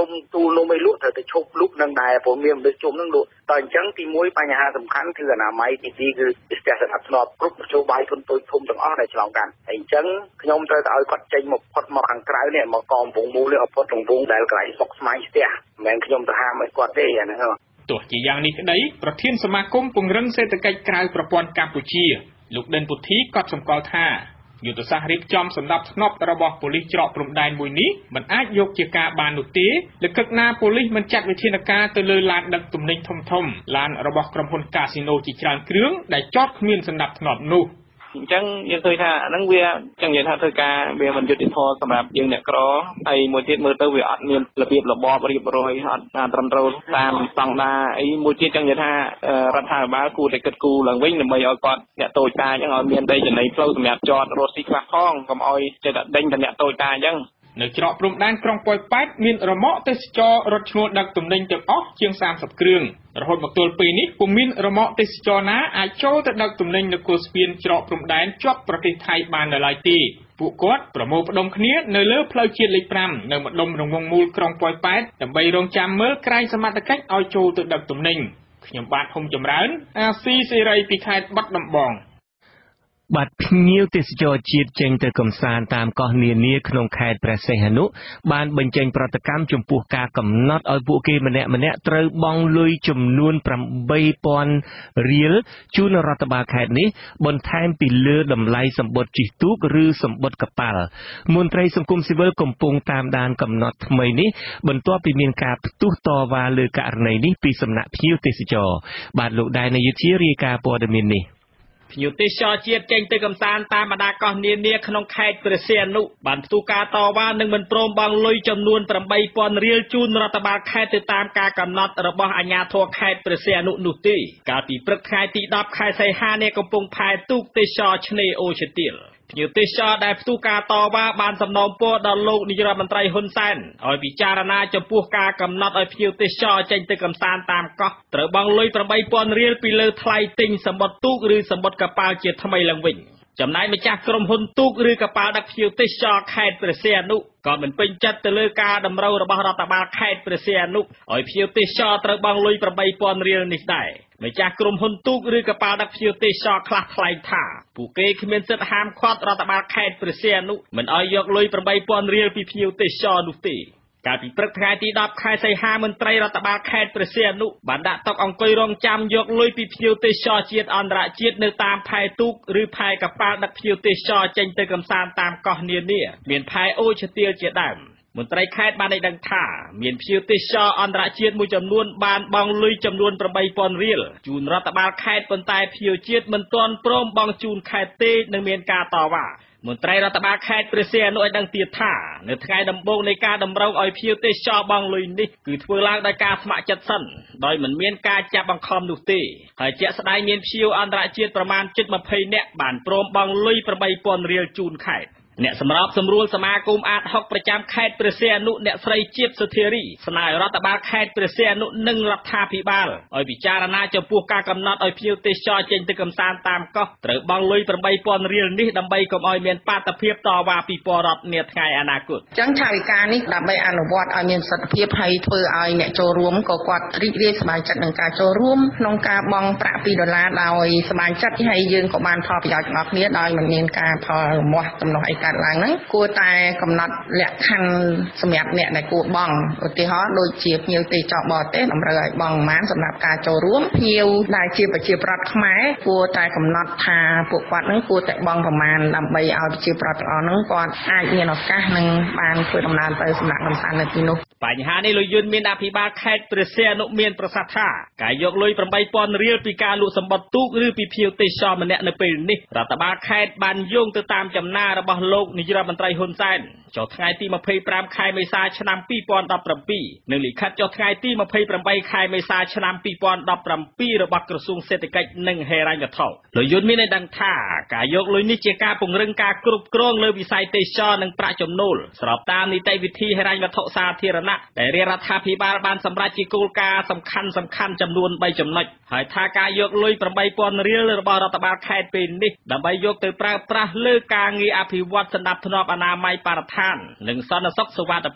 มตูนมไม่รู้แต่ชกลุกนังได้ผมมีมันจมนั่งดูตอนจังที่มวยปัญหาสำคัญคืออนามัยที่ดีคือจะสนับสนุนกรุ๊ปโชว์ใบคนตัวชมต่างอ้อในฉลองกันไอ้จังขยมเธอเอากอดใจหมกพดมาทางไกลเนี่ยมากองวงมูเรื่องพดตรงวงได้ไกลสกสมัยเสียแมงขยมตะหาไม่กอดได้นะครับตัวจีอย่างนี้ได้ประเทศสมาคมปงรังเศรษฐกิจกลายประปอนกัมพูชีลูกเดินปุถีก็สมกอท่ายุทธศาสตร์ริบจอมสำหรับนอบระบบปุลิจรปรุงได้มวยนี้มันอาจยกเกี่ยกาบานุตีหรือคึกนาปุลิมันจัดวิธีการตะลือลานดักตุ่มนิ่งทมลานระบบกรมพลคาสิโนจิจารเครื่องได้จอดมีนสนับสนุนนูจังยังเคยท่านั่งเวียจังยังท่าเธอกาเวียมันยุติธรรมสำหรับยังเนี่ยกรอไอ้มวยเทียมือเตอร์เวียอัดมีระเบียบระบอบเรียบร้อยอัดตามเราตามตังดาไอ้มวยเทียจังยังท่ารัฐบาลกูแต่เกิดกูหลังวิ่งเนี่ยไม่เอาก่อนเนี่ยโตตายังเอาเมียนได้อย่างในเปล่าสำหรับจอดรถสีฟ้าห้องกับอ้อยจะเด้งแต่เนี่ยโตตายังในเจาะปรุงด้านกรองปล่อยแป๊ดมีระมะเตสจอรถชนดักตุ่มเด้งเต็มออกเชียง30 เครื่องระหดบักตัวปีนี้ปุ่มมีระมะเตสจอนะอาจโจแต่ดักตุ่มเด้งในกูสเปียนเจาะปรุงด้านจอบประเทศไทยบานในหลายตีผู้กอดประโมปดมขณีในเลือเพลย์เชียร์เล็กพรำในมัดดมรงวงมูลกรองปล่อยแป๊ดแต่ใบรองจำเมื่อใครสมาตะกัดเอาโจแต่ดักตุ่มเด้งขยมบาดหงจำร้านอาซีเซไรปีคายบัดดำบองบัดพิ้วเตสจอจีดเจงเตอร์กมซานตามกอเนียนีขนมไข่ประเสหนุบานบรรเจงปฏิกรรมจุมปูกากำนัดเอาบุกีมันเนี่ยเตรบองลุยจำนวนประใบปอนเรียลจูนรัฐบาลไข่นี้บนแทนปีเลือดลำไล่สมบทจิตุกหรือสมบทกระเป๋ามนตรีสังคมซิเวลกมปงตามดานกำนัดทำไมนี้บนตัวปีเมียนกาตุต่อวาเลือกอะไรนี้ปีสำนักพิ้วเตสจอบาดลูกได้ในยุทธิรีกาปอดมินนี้ยุติชอเจียดเจงตึกำซานตามมาดากอนเนียขนมไข่เปรเซียนุบันตุกาต่อว่าหนึ่งมันโปรมบางลุยจำนวนประใบปอนเรียลจูนรัฐบาลไข่ติดตามการกำหนดระบบอัญญาโทไข่เปรเซียนุนุตีการปีปรึกไข่ตีดับไข่ใส่ห้าเนี่ยกำปงพายตุกเตชอชเนโอเชติลยุติชอได้ตุกาต่อว่าบานสำนองโปดอนโลกนิยรัฐมนตรีฮุนเซนเอาพิจารณาจะพูดการกำหนดเอายุติชอเจงตึกำซานตามก็เตะบางลุยประใบปอนเรียลปีเลอไทยติงสมบัติตุกหรือสมบัติกระเป๋าเจ็ดทำไมลังวิ่งจำนายมาจากกรมหุนตุกหรือกระเป๋าดักยุติชอไข่เปรเซียนุก็เหมือนเป็นจัดเตลือกาดำเราระบาดรัฐบาลไข่เปรเซียนุเอายุติชอเตะบางลุยประใบปอนเรียลนิดได้มาจากกรมหุนตุกหรือกระเป๋าดักยุติชอคลาสไลท่าผู้เกย์ขมิ้นเสดหามควอดรัฐบาลไข่เปรเซียนุมันเอายกลุยประใบปอนเรียลปียุติชอนุตีการปีปรึกไทยตีดับไข่ใส่ห้ามันไตรรัฐบาลไข่เปรเซียนุบันดาตกองกอยรองจำยกลุยปีพิวเตชอเจียดอันระเจียดในตามภายตุกหรือภายกับปาดักพิวเตชอเจงเตกำซานตามกอเนียเนี่ยเมียนภายโอเชเตียเจียดำมันไตรไข่บานในดังท่าเมียนพิวเตชออันระเจียดมูจำนวนบานบองลุยจำนวนประใบปอนเรียลจูนรัฐบาลไข่ปนตายพิวเจียดมันตอนโปรมบองจูนไข่เตในเมียนกาต่อว่ามนตรีรัฐบาลไข่เปรเซียนุดังเตียท่าในไงดำบงในการดำรงอ้อยพิวเตชอบองลุยนี่คือทั่วล่างได้การสมัครจัดสั้นโดยเหมือนเมียนการจับบังคอมนุตีหายเจ้าสดายเมียนพิวอันระเจียดประมาณ7-20เนี่ยบานโปรมบองลุยประใบปอนเรียลจูนไข่เนี่ยสำหรับสำรวจสมาคมอาร์ตฮอกประจำไข่เปรเซียนุเนี่ยใส่เจี๊ยบสเทอรี่สนายรัฐบาลไข่เปรเซียนุหนึ่งรัฐาภิบาลอ้อยพิจารณาจะพวกการกำหนดอ้อยพิวเตชอเจงตึกำซานตามก็เตะบองลุยประใบปอนเรียลนี่ดำใบกับอ้อยเมียนปาตะเพียบต่อว่าปีปอรัดเนี่ยไงอนาคตจังชาวิการนี่ดำใบอนุวัตอ้อยเมียนสัตเพียบให้เพื่ออ้อยเนี่ยโจรวมก็กวาดริเรียสบายจัดหนังการโจรวมน้องการบองประปีดอลลาร์ดอยสบายจัดที่ให้ยืนกับมันพอประโยชน์งอกเนี้ยดอยมันเมียนการพอหมดกำหนดไอการล้างนั้นตายกำหนดแหลกคันสมัยเนี่ยในกูบองอุติฮอโดยเจียบnhiềuตีจอบอเต้นอำเภอบองม้านสำหรับการโจร่วมเพียวได้เจียบเจียบรัดขมายกูตายกำหนดทาปวกวัดนั้นกูแต่บองประมาณลำใบเอาเจียบรัดเอานั้นก่อนอาจเงียนออกก้าหนึ่งบานเพื่อดำเนินไปสำนักลำสานในปีนุปัญหาในลุยยุนมีนาพิบาลไข่เปรเซียนุเมียนประสาทากายยกลุยประใบปอนเรียลปีการลุสมบัติตุกหรือปีเพียวติชอมันเนี่ยในปีนี้รัฐบาลไข่บันยงติดตามจำหน้าระบอบโลกนิยรัฐมนตรีฮุนเซนจดไงตีมาเพย์ปรามไข่เมษาชนำปีปอนดับปรำปีหนึ่งหลีคัดจดไงตีมาเพย์ปรำใบไข่เมษาชนำปีปอนดับปรำปีระบอบกระทรวงเศรษฐกิจหนึ่งเฮรันกระทบเลยยุนมีในดังท่ากายยกลุยนิจการปุ่งเรื่องการกรุบกรองเลยวิสัยเตชอหนึ่งประจมนูลสอบตามนิติวิธีเฮรันกระทบสาธารณะแต่เรียรัฐาภิบาลบานสำราญจิกูลกาสำคัญจำนวนใบจำนวนหายท่ากายยกลุยปรำใบปอนเรียลระบอบรัฐบาลไข่เป็นนิดำใบยกเตปราเลือกการงีอภิวัตสนับสนุนอนามัยปารทานหนึ่งสนสกสวัสดิเพียบ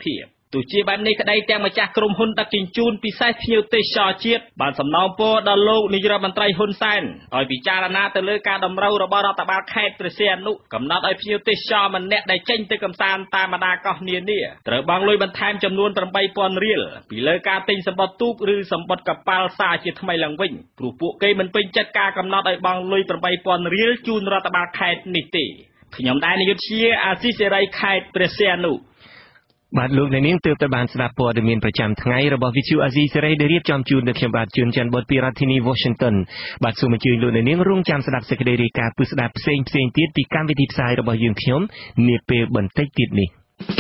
ទោះជាបែបនេះក្តីទាំងម្ចាស់ក្រុមហ៊ុនដឹកជញ្ជូនពិសេសភ្ញៀវទេសចរជាតិបានសំណូមពរដល់លោកនាយរដ្ឋមន្ត្រីហ៊ុនសែនឲ្យពិចារណាទៅលើការតម្រូវរបស់រដ្ឋបាលខេត្តព្រះសីហនុកំណត់ឲ្យភ្ញៀវទេសចរម្នាក់ដែលចេញទៅកម្សាន្តតាមបណ្ដាកោះនានាត្រូវបង់លុយបន្ថែមចំនួន 8,000 រៀលពីលើការទិញសម្បត្តិទូកឬសម្បត្តិកប៉ាល់សារជាថ្មីឡើងវិញព្រោះពួកគេមិនពេញចិត្តការកំណត់ឲ្យបង់លុយ 8,000 រៀលជូនរដ្ឋបាលខេត្តនេះទេខ្ញុំដែរនាយកជាអាស៊ីសេរីខេត្តព្រះសីហនុបាទលោកអ្នកនាងទើបតែបានស្ដាប់ព័ត៌មានប្រចាំថ្ងៃរបស់ VTV អាស៊ីសេរីដែលរៀបចំជូនដោយខ្ញុំបាទជួនច័ន្ទបុត្រពីរដ្ឋធានី Washington បាទសូមអញ្ជើញលោកអ្នកនាងរងចាំស្ដាប់សេចក្តីរាយការណ៍ពិស្ដារផ្សេងៗទៀតពីកម្មវិធីផ្សាយរបស់យើងខ្ញុំនាពេលបន្តិចទៀតនេះ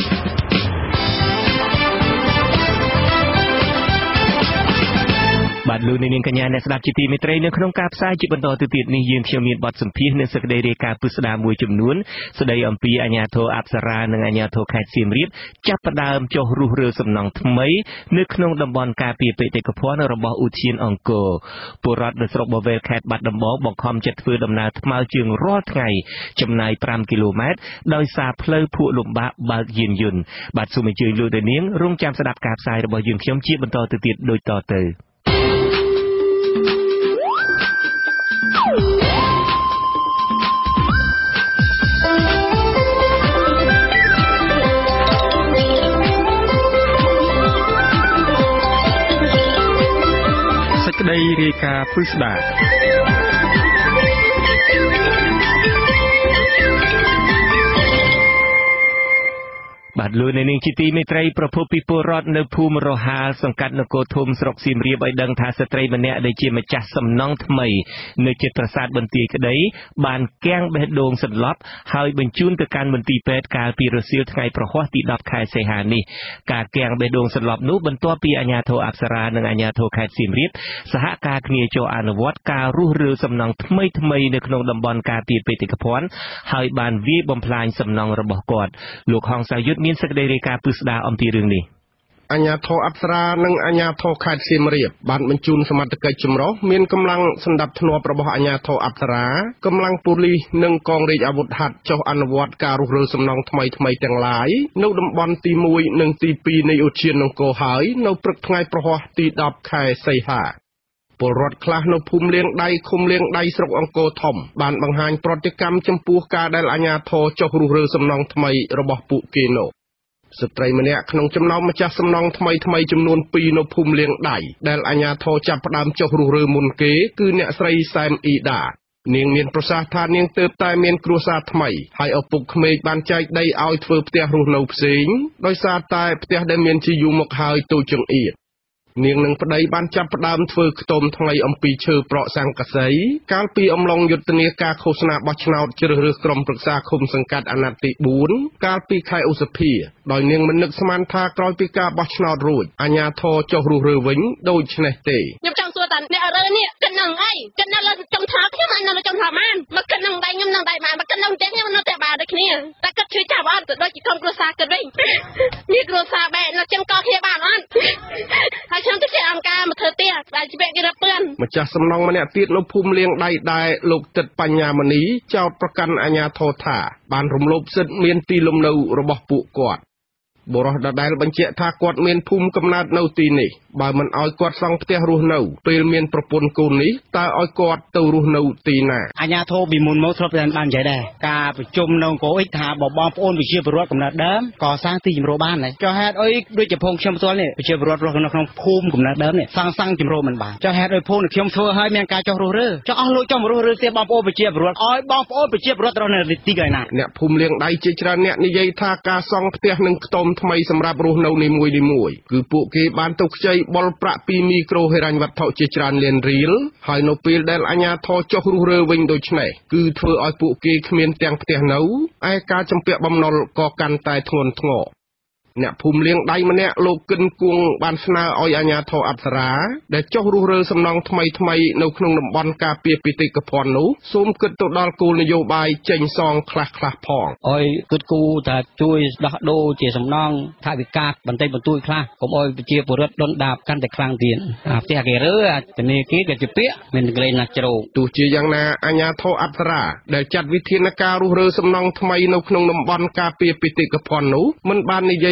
បាទលោកនាងកញ្ញាអ្នកស្ដាប់ជាទីមេត្រីនៅក្នុងការផ្សាយជាបន្តទៅទៀតនេះយើងខ្ញុំមានបទសម្ភាសន៍នៅសេចក្តីរាយការណ៍ពិស្ដារមួយចំនួនស្ដីអំពីអាជ្ញាធរអប្សរានិងអាជ្ញាធរខេត្តសៀមរាបចាប់ផ្ដើមចុះរុះរើសំណង់ថ្មីនៅក្នុងតំបន់ការពារបេតិកភណ្ឌរបស់ឧទ្យានអង្គរពលរដ្ឋនៅស្រុកបវេលខេត្តបាត់ដំបងបង្ខំចិត្តធ្វើដំណើរថ្មើរជើងរាល់ថ្ងៃចម្ងាយ 5 គីឡូម៉ែត្រដោយសារផ្លូវភក់លំបាកបើកយានយន្តបាទសូមអញ្ជើញលោកនាងរងចាំស្ដាប់ការផ្សាយរបស់យើងខ្ញុំជាបន្តទៅទៀតដូចតទៅសេចក្តីរាយការណ៍ពិស្ដារបាទលោកនាងជាទីមេត្រីប្រពន្ធពីពលរដ្ឋនៅភូមិរហាលសង្កាត់នគរធំស្រុកសៀមរាបឲ្យដឹងថាស្ត្រីម្នាក់ដែលជាម្ចាស់សំណង់ថ្មីនៅជិតប្រាសាទបន្ទាយក្តីបានគាំងបេះដូងសន្លប់ហើយបញ្ជូនទៅកាន់មន្ទីរពេទ្យកាលពីរសៀលថ្ងៃប្រហ័សទី10ខែសីហានេះការគាំងបេះដូងសន្លប់នោះបន្ទាប់ពីអាជ្ញាធរអប្សរានិងអាជ្ញាធរខេត្តសៀមរាបសហការគ្នាចុះអនុវត្តការរុះរើសំណង់ថ្មីនៅក្នុងតំបន់ការពារបេតិកភណ្ឌហើយបានវាយបំផ្លាញសំណង់របស់គាត់លោកហងសាយុទ្ធមានសេចក្តីរាយការណ៍ពិស្ដារអំពីរឿងនេះអាជ្ញាធរអប្សរានិងអាជ្ញាធរខេត្តសៀមរាបបានបញ្ជូនសមត្ថកិច្ចចម្រុះមានកម្លាំងសម្ដាប់ធ្នាប់របស់អាជ្ញាធរអប្សរាកម្លាំងប៉ូលីសនិងកងរាជអាវុធហត្ថចុះអនុវត្តការរុះរើសំណង់ថ្មីទាំងឡាយនៅតំបន់ទី1និងទី2នៃឧទ្យានអង្គរហើយនៅព្រឹកថ្ងៃប្រហ័សទី10ខែសីហាពលរដ្ឋខ្លះនៅភូមិលៀងដៃឃុំលៀងដៃស្រុកអង្គរធំបានបង្ហាញប្រតិកម្មចំពោះការដែលអាជ្ញាធរចុះរុះរើសំណង់ថ្មីរបស់ពួកគេនោះស្ត្រីម្នាក់ក្នុងចំណោមម្ចាស់សំណង់ថ្មីចំនួន2នៅភូមិលៀងដៃដែលអាជ្ញាធរចាប់ផ្ដើមចុះរុះរើមុនគេគឺអ្នកស្រីសែមអ៊ីដានាងមានប្រសាសន៍ថានាងទើបតែមានគ្រួសារថ្មីហើយឪពុកក្មេកបានចែកដីឲ្យធ្វើផ្ទះរស់នៅផ្សេងដោយសារតែផ្ទះដែលមានជាយូរមកហើយតូចចង្អៀតនាងនឹងប្តីបានចាប់ផ្ដើមធ្វើខ្ទមថ្ងៃអំពីឈើប្រក់សង្កសីកាលពីអំឡុងយុទ្ធនាការឃោសនាបោះឆ្នោតជ្រើសរើសក្រុមប្រឹក្សាឃុំសង្កាត់អាណត្តិទី4កាលពីខែឧសភាដោយនាងមិននឹកស្មានថាក្រោយពីការបោះឆ្នោតរួចអាជ្ញាធរចុះរុះរើវិញដូច្នេះទេខ្ញុំចង់សួរតាអ្នករើនេះគិតនឹងអីគិតនៅលើចំថាខ្ញុំអញនៅចំថាបានមកគិតនឹងដៃខ្ញុំនឹងដៃបានមកគិតនឹងតែខ្ញុំនៅតែបានដូចគ្នាតែគិតជឿចាប់អត់ទៅដូចជាក្រុមគ្រួសារគិតវិញមានគ្រួសារបែបនៅចឹងក៏គ្នាបានអត់ហើយខ្ញុំទៅជាអង្គការមកធ្វើទៀតដែលជាគេរពឿនម្ចាស់សំណង់ម្នាក់ទៀតនៅភូមិលៀងដៃដែរលោកទឹកបញ្ញាមនីចោទប្រកាន់អាជ្ញាធរថាបានរំលោភសិទ្ធិមានទីលំនៅរបស់ពួកគាត់បុរសដដែលបញ្ជាក់ថាគាត់មានភូមិកំណើតនៅទីនេះបើមិនឲ្យគាត់សង់ផ្ទះរស់នៅពេលមានប្រពន្ធកូននេះតើឲ្យគាត់ទៅរស់នៅទីណាអាជ្ញាធរពីមុនមកធ្លាប់បាននិយាយដែរការប្រជុំនៅអង្គរអ៊ិចថាបងប្អូនប្រជាពលរដ្ឋកំណើតដើមកសាងទីជំរកបានហើយចុះហេតុអីដូចជាភូមិខ្ញុំផ្ទាល់នេះប្រជាពលរដ្ឋរស់នៅក្នុងភូមិកំណើតដើមនេះសាងជំរកមិនបានចុះហេតុអីភូមិខ្ញុំធ្វើឲ្យមានការចោះរុះរើចុះអស់លោកចង់រុះរើទេបងប្អូនប្រជាពលរដ្ឋឲ្យបងប្អូនប្រជាពលរដ្ឋរស់នៅទីកន្លែងណាអ្នកភូមិលៀងដៃជាច្រើនអ្នកនិយាយថាការសង់ផ្ទះនិងខ្ទមថ្មីសម្រាប់រស់នៅនីមួយគឺពួកគេបានទៅខ្ចីបុលប្រាក់ពីមីក្រូហិរញ្ញវត្ថុជាច្រើនលានរៀលហើយនៅពេលដែលអាជ្ញាធរចុះរុះរើវិញដូច្នេះគឺធ្វើឲ្យពួកគេគ្មានទាំងផ្ទះនៅឯការចំពាក់បំណុលក៏កាន់តែធ្ងន់ធ្ងរអ្នកភូមិលៀងដៃម្នាក់លោកគិនគួងបានស្នើឲ្យអាជ្ញាធរអប្សរាដែលចុះរុះរើសំណង់ថ្មីនៅក្នុងតំបន់ការពារបេតិកភណ្ឌនោះសូមគិតទៅដល់គោលនយោបាយចេញសងខ្លះផងឲ្យគិតគូរថាជួយដោះដូរជាសំណង់ថាវិការបន្តិចបន្តួចខ្លះកុំឲ្យប្រជាពលរដ្ឋដុនដាបកាន់តែខ្លាំងទៀតផ្ទះគេរើធនាគារក៏ជាពាក្យមានកន្លែងណាជ្រោកទោះជាយ៉ាងណាអាជ្ញាធរអប្សរាដែលចាត់វិធានការរុះរើសំណង់ថ្មីនៅក្នុងតំបន់ការពារបេតិកភណ្ឌនោះមិនបាននិយាយ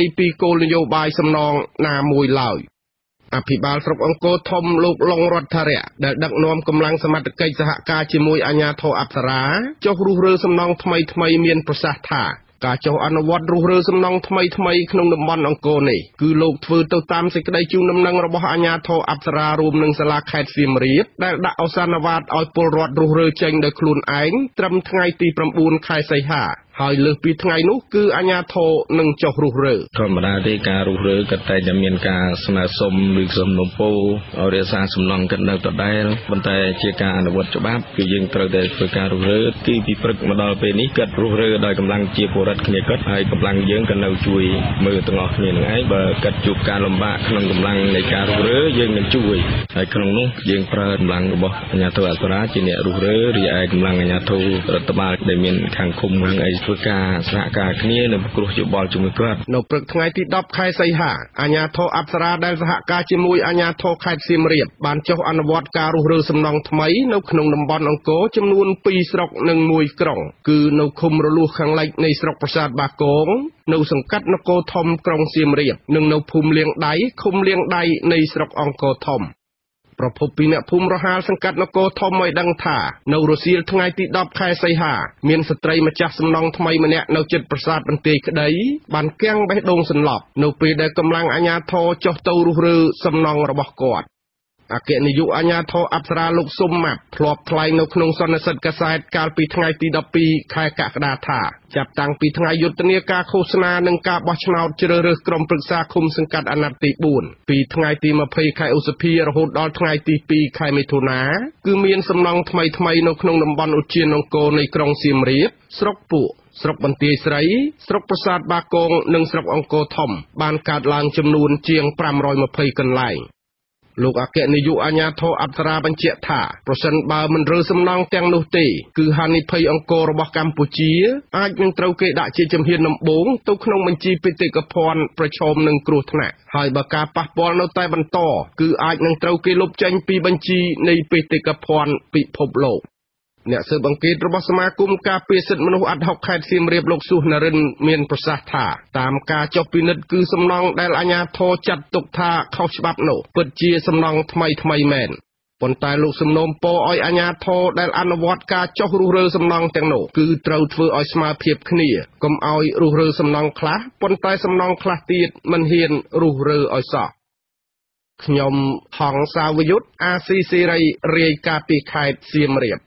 ពីគោលនយោបាយសំណងណាមួយឡើយអភិបាលស្រុកអង្គរធំលោកឡុងរដ្ឋរៈដែលដឹកនាំកម្លាំងសមត្ថកិច្ចសហការជាមួយអាជ្ញាធរអប្សរាចុះរុះរើសំណងថ្មីមានប្រសាសន៍ថាការចុះអនុវត្តរុះរើសំណងថ្មីក្នុងតំបន់អង្គរនេះគឺលោកធ្វើទៅតាមសេចក្តីជូនដំណឹងរបស់អាជ្ញាធរអប្សរារួមនឹងសាលាខេត្តសៀមរាបដែលដាក់ឱសានវត្តឲ្យពលរដ្ឋរុះរើចេញដោយខ្លួនឯងត្រឹមថ្ងៃទី9ខែសីហាហើយលើសពីថ្ងៃនោះគឺអាជ្ញាធរនឹងចុះរុះរើធម្មតាទេការរុះរើក៏តែមានការស្នើសុំឬសំណូមពរឲ្យរក្សាសំណងកិននៅដដែលប៉ុន្តែជាការអនុវត្តច្បាប់គឺយើងត្រូវតែធ្វើការរុះរើទីពីព្រឹកមកដល់ពេលនេះគាត់រុះរើដោយកម្លាំងជាពលរដ្ឋគ្នាគាត់ហើយកម្លាំងយើងក៏នៅជួយមើលទាំងអស់គ្នានឹងឯងបើគាត់ជួបការលំបាកក្នុងកម្លាំងនៃការរុះរើយើងនឹងជួយហើយក្នុងនោះយើងប្រើកម្លាំងរបស់អាជ្ញាធរអប្សរាជាអ្នករុះរើរីឯកម្លាំងអាជ្ញាធររដ្ឋបាលដែលមានខាងឃុំនឹងឯងធ្វើការសហការគ្នានិងពិគ្រោះយោបល់ជាមួយគាត់នៅព្រឹកថ្ងៃទី10ខែសីហាអាជ្ញាធរអប្សរាដែលសហការជាមួយអាជ្ញាធរខេត្តសៀមរាបបានចុះអនុវត្តការរុះរើសំណង់ថ្មីនៅក្នុងតំបន់អង្គរចំនួន2ស្រុកនិង1ក្រុងគឺនៅឃុំរលួសខាងលិចនៃស្រុកប្រាសាទបាគងនៅសង្កាត់នគរធំក្រុងសៀមរាបនិងនៅភូមិលៀងដៃឃុំលៀងដៃនៃស្រុកអង្គរធំប្រពន្ធពីអ្នកភូមិរហាលសង្កាត់នគរធំឲ្យដឹងថានៅរសៀលថ្ងៃទី10ខែសីហាមានស្ត្រីម្ចាស់សំណង់ថ្មីម្នាក់នៅជិតប្រាសាទបន្ទាយក្តីបានគាំងបេះដូងសន្លប់នៅពេលដែលកម្លាំងអាជ្ញាធរចុះទៅរុះរើសំណង់របស់គាត់អគ្គនាយកអាជ្ញាធរអប្សរាលោកស៊ុំម៉ាប់ធ្លាប់ថ្លែងនៅក្នុងសន្និសីទកាសែតកាលពីថ្ងៃទី12ខែកក្កដាថាចាប់តាំងពីថ្ងៃយុទ្ធនាការឃោសនានិងការបោះឆ្នោតជ្រើសរើសក្រុមប្រឹក្សាឃុំសង្កាត់អាណត្តិទី4ពីថ្ងៃទី20ខែឧសភារហូតដល់ថ្ងៃទី2ខែមិថុនាគឺមានសំណង់ថ្មីនៅក្នុងតំបន់ឧទ្យានអង្គរនៃក្រុងសៀមរាបស្រុកពួកស្រុកបន្ទាយស្រីស្រុកប្រាសាទបាគងនិងស្រុកអង្គរធំបានកើតឡើងចំនួនជាង520កន្លែងលោកអគ្គនាយកអាជ្ញាធរអប្សរាបញ្ជាក់ថាប្រសិនបើមិនរើសំណង់ទាំងនោះទេគឺហានិភ័យអង្គររបស់កម្ពុជាអាចនឹងត្រូវគេដាក់ជាជំហានដំបូងទៅក្នុងបញ្ជីបេតិកភណ្ឌប្រឈមនឹងគ្រោះថ្នាក់ហើយបើការប៉ះពាល់នៅតែបន្តគឺអាចនឹងត្រូវគេលុបចេញពីបញ្ជីនៃបេតិកភណ្ឌពិភពលោកអ្នកស៊ើបអង្កេតរបស់សមាគមការពារសិទ្ធិមនុស្សអាត់ហុកខេត្តសៀមរាបលោកស៊ូនរិនមានប្រសាសន៍ថាតាមការចុះពិនិត្យគឺសំណង់ដែលអាជ្ញាធរចាត់ទុកថាខុសច្បាប់នោះពិតជាសំណង់ថ្មីមែនប៉ុន្តែលោកសំណូមពរឲ្យអាជ្ញាធរដែលអនុវត្តការចុះរុះរើសំណង់ទាំងនោះគឺត្រូវធ្វើឲ្យស្មើភាពគ្នាកុំឲ្យរុះរើសំណង់ខ្លះប៉ុន្តែសំណង់ខ្លះទៀតមិនហ៊ានរុះរើឲ្យសោះខ្ញុំហងសាវយុទ្ធអាស៊ីសេរីរាយការណ៍ពីខេត្តសៀមរាប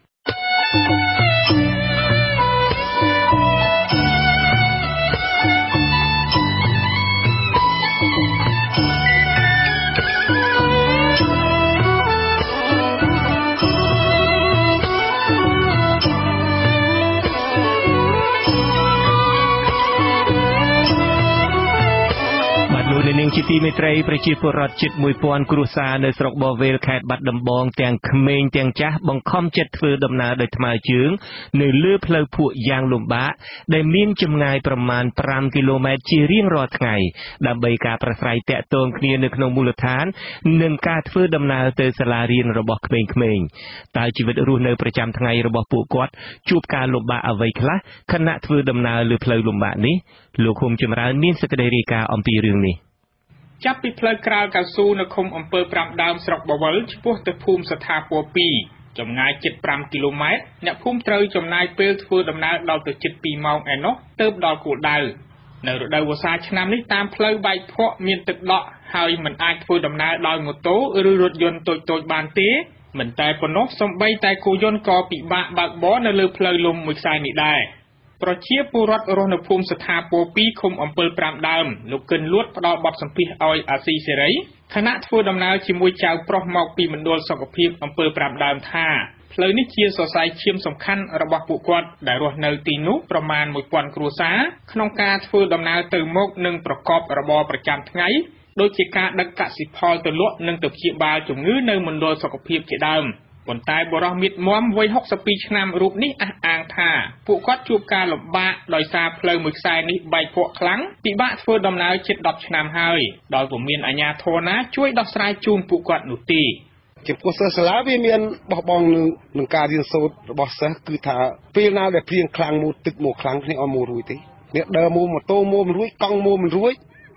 នាងជាទីមេត្រីប្រជាពលរដ្ឋជិត 1000 គ្រួសារនៅស្រុកបវេលខេត្តបាត់ដំបងទាំងក្មេងទាំងចាស់បង្ខំចិត្តធ្វើដំណើរដោយថ្មើរជើងនៅលើផ្លូវភក់យ៉ាងលំបាកដែលមានចម្ងាយប្រមាណ5គីឡូម៉ែត្រជារៀងរាល់ថ្ងៃដើម្បីការប្រស្រ័យទាក់ទងគ្នានៅក្នុងមូលដ្ឋាននិងការធ្វើដំណើរទៅសាលារៀនរបស់ក្មេងៗតើជីវិតរស់នៅប្រចាំថ្ងៃរបស់ពួកគាត់ជួបការលំបាកអ្វីខ្លះខណៈធ្វើដំណើរលើផ្លូវលំបាកនេះលោកឃុំចម្រើនមានសេចក្តីរាយការណ៍អំពីរឿងនេះចាប់ពីផ្លូវក្រាលកៅស៊ូនៅឃុំអំពើ5ដើមស្រុកបវលឆ្ពោះទៅភូមិស្ថាពរ2ចម្ងាយជិត5គីឡូម៉ែត្រអ្នកភូមិត្រូវចំណាយពេលធ្វើដំណើរដល់ទៅជិត2ម៉ោងឯណោះទើបដល់គោលដៅនៅរដូវវស្សាឆ្នាំនេះតាមផ្លូវបែកភក់មានទឹកដក់ហើយមិនអាចធ្វើដំណើរដោយម៉ូតូឬរថយន្តតូចៗបានទេមិនតែប៉ុណ្ណោះសូម្បីតែគោយន្តក៏ពិបាកបើកបរនៅលើផ្លូវលំមួយខ្សែនេះដែរប្រជាពលរដ្ឋរស់នៅភូមិស្ថាពរ2ឃុំអំពិល5ដើមលោកកិនលួតផ្ដល់បទសម្ភាសន៍ឲ្យអាស៊ីសេរីខណៈធ្វើដំណើរជាមួយចៅប្រុសមកពីមណ្ឌលសុខភាពអំពិល5ដើមថាផ្លូវនេះជាសរសៃឈាមសំខាន់របស់ពួកគាត់ដែលរស់នៅទីនោះប្រមាណ 1000 គ្រួសារក្នុងការធ្វើដំណើរទៅមកនិងប្រកបរបរប្រចាំថ្ងៃដូចជាការដឹកកសិផលទៅលក់និងទៅព្យាបាលជំងឺនៅមណ្ឌលសុខភាពជាដើមប៉ុន្តែបុរសមៀតមាំវ័យ62ឆ្នាំរូបនេះអះអាងថាពួកគាត់ជួបការលំបាកដោយសារផ្លូវមួយខ្សែនេះបែកភក់ខ្លាំងពិបាកធ្វើដំណើរជិត10ឆ្នាំហើយដោយពុំមានអាជ្ញាធរណាជួយដោះស្រាយជូនពួកគាត់នោះទេចំពោះសិស្សសាលាវាមានបោះបង់នឹងការរៀនសូត្ររបស់សិស្សគឺថាពេលណាដែលព្រៀងខ្លាំងមកទឹកមកខ្លាំងគ្នាអត់មករួចទេអ្នកដើរមកម៉ូតូមកមិនរួចកង់មកមិនរួច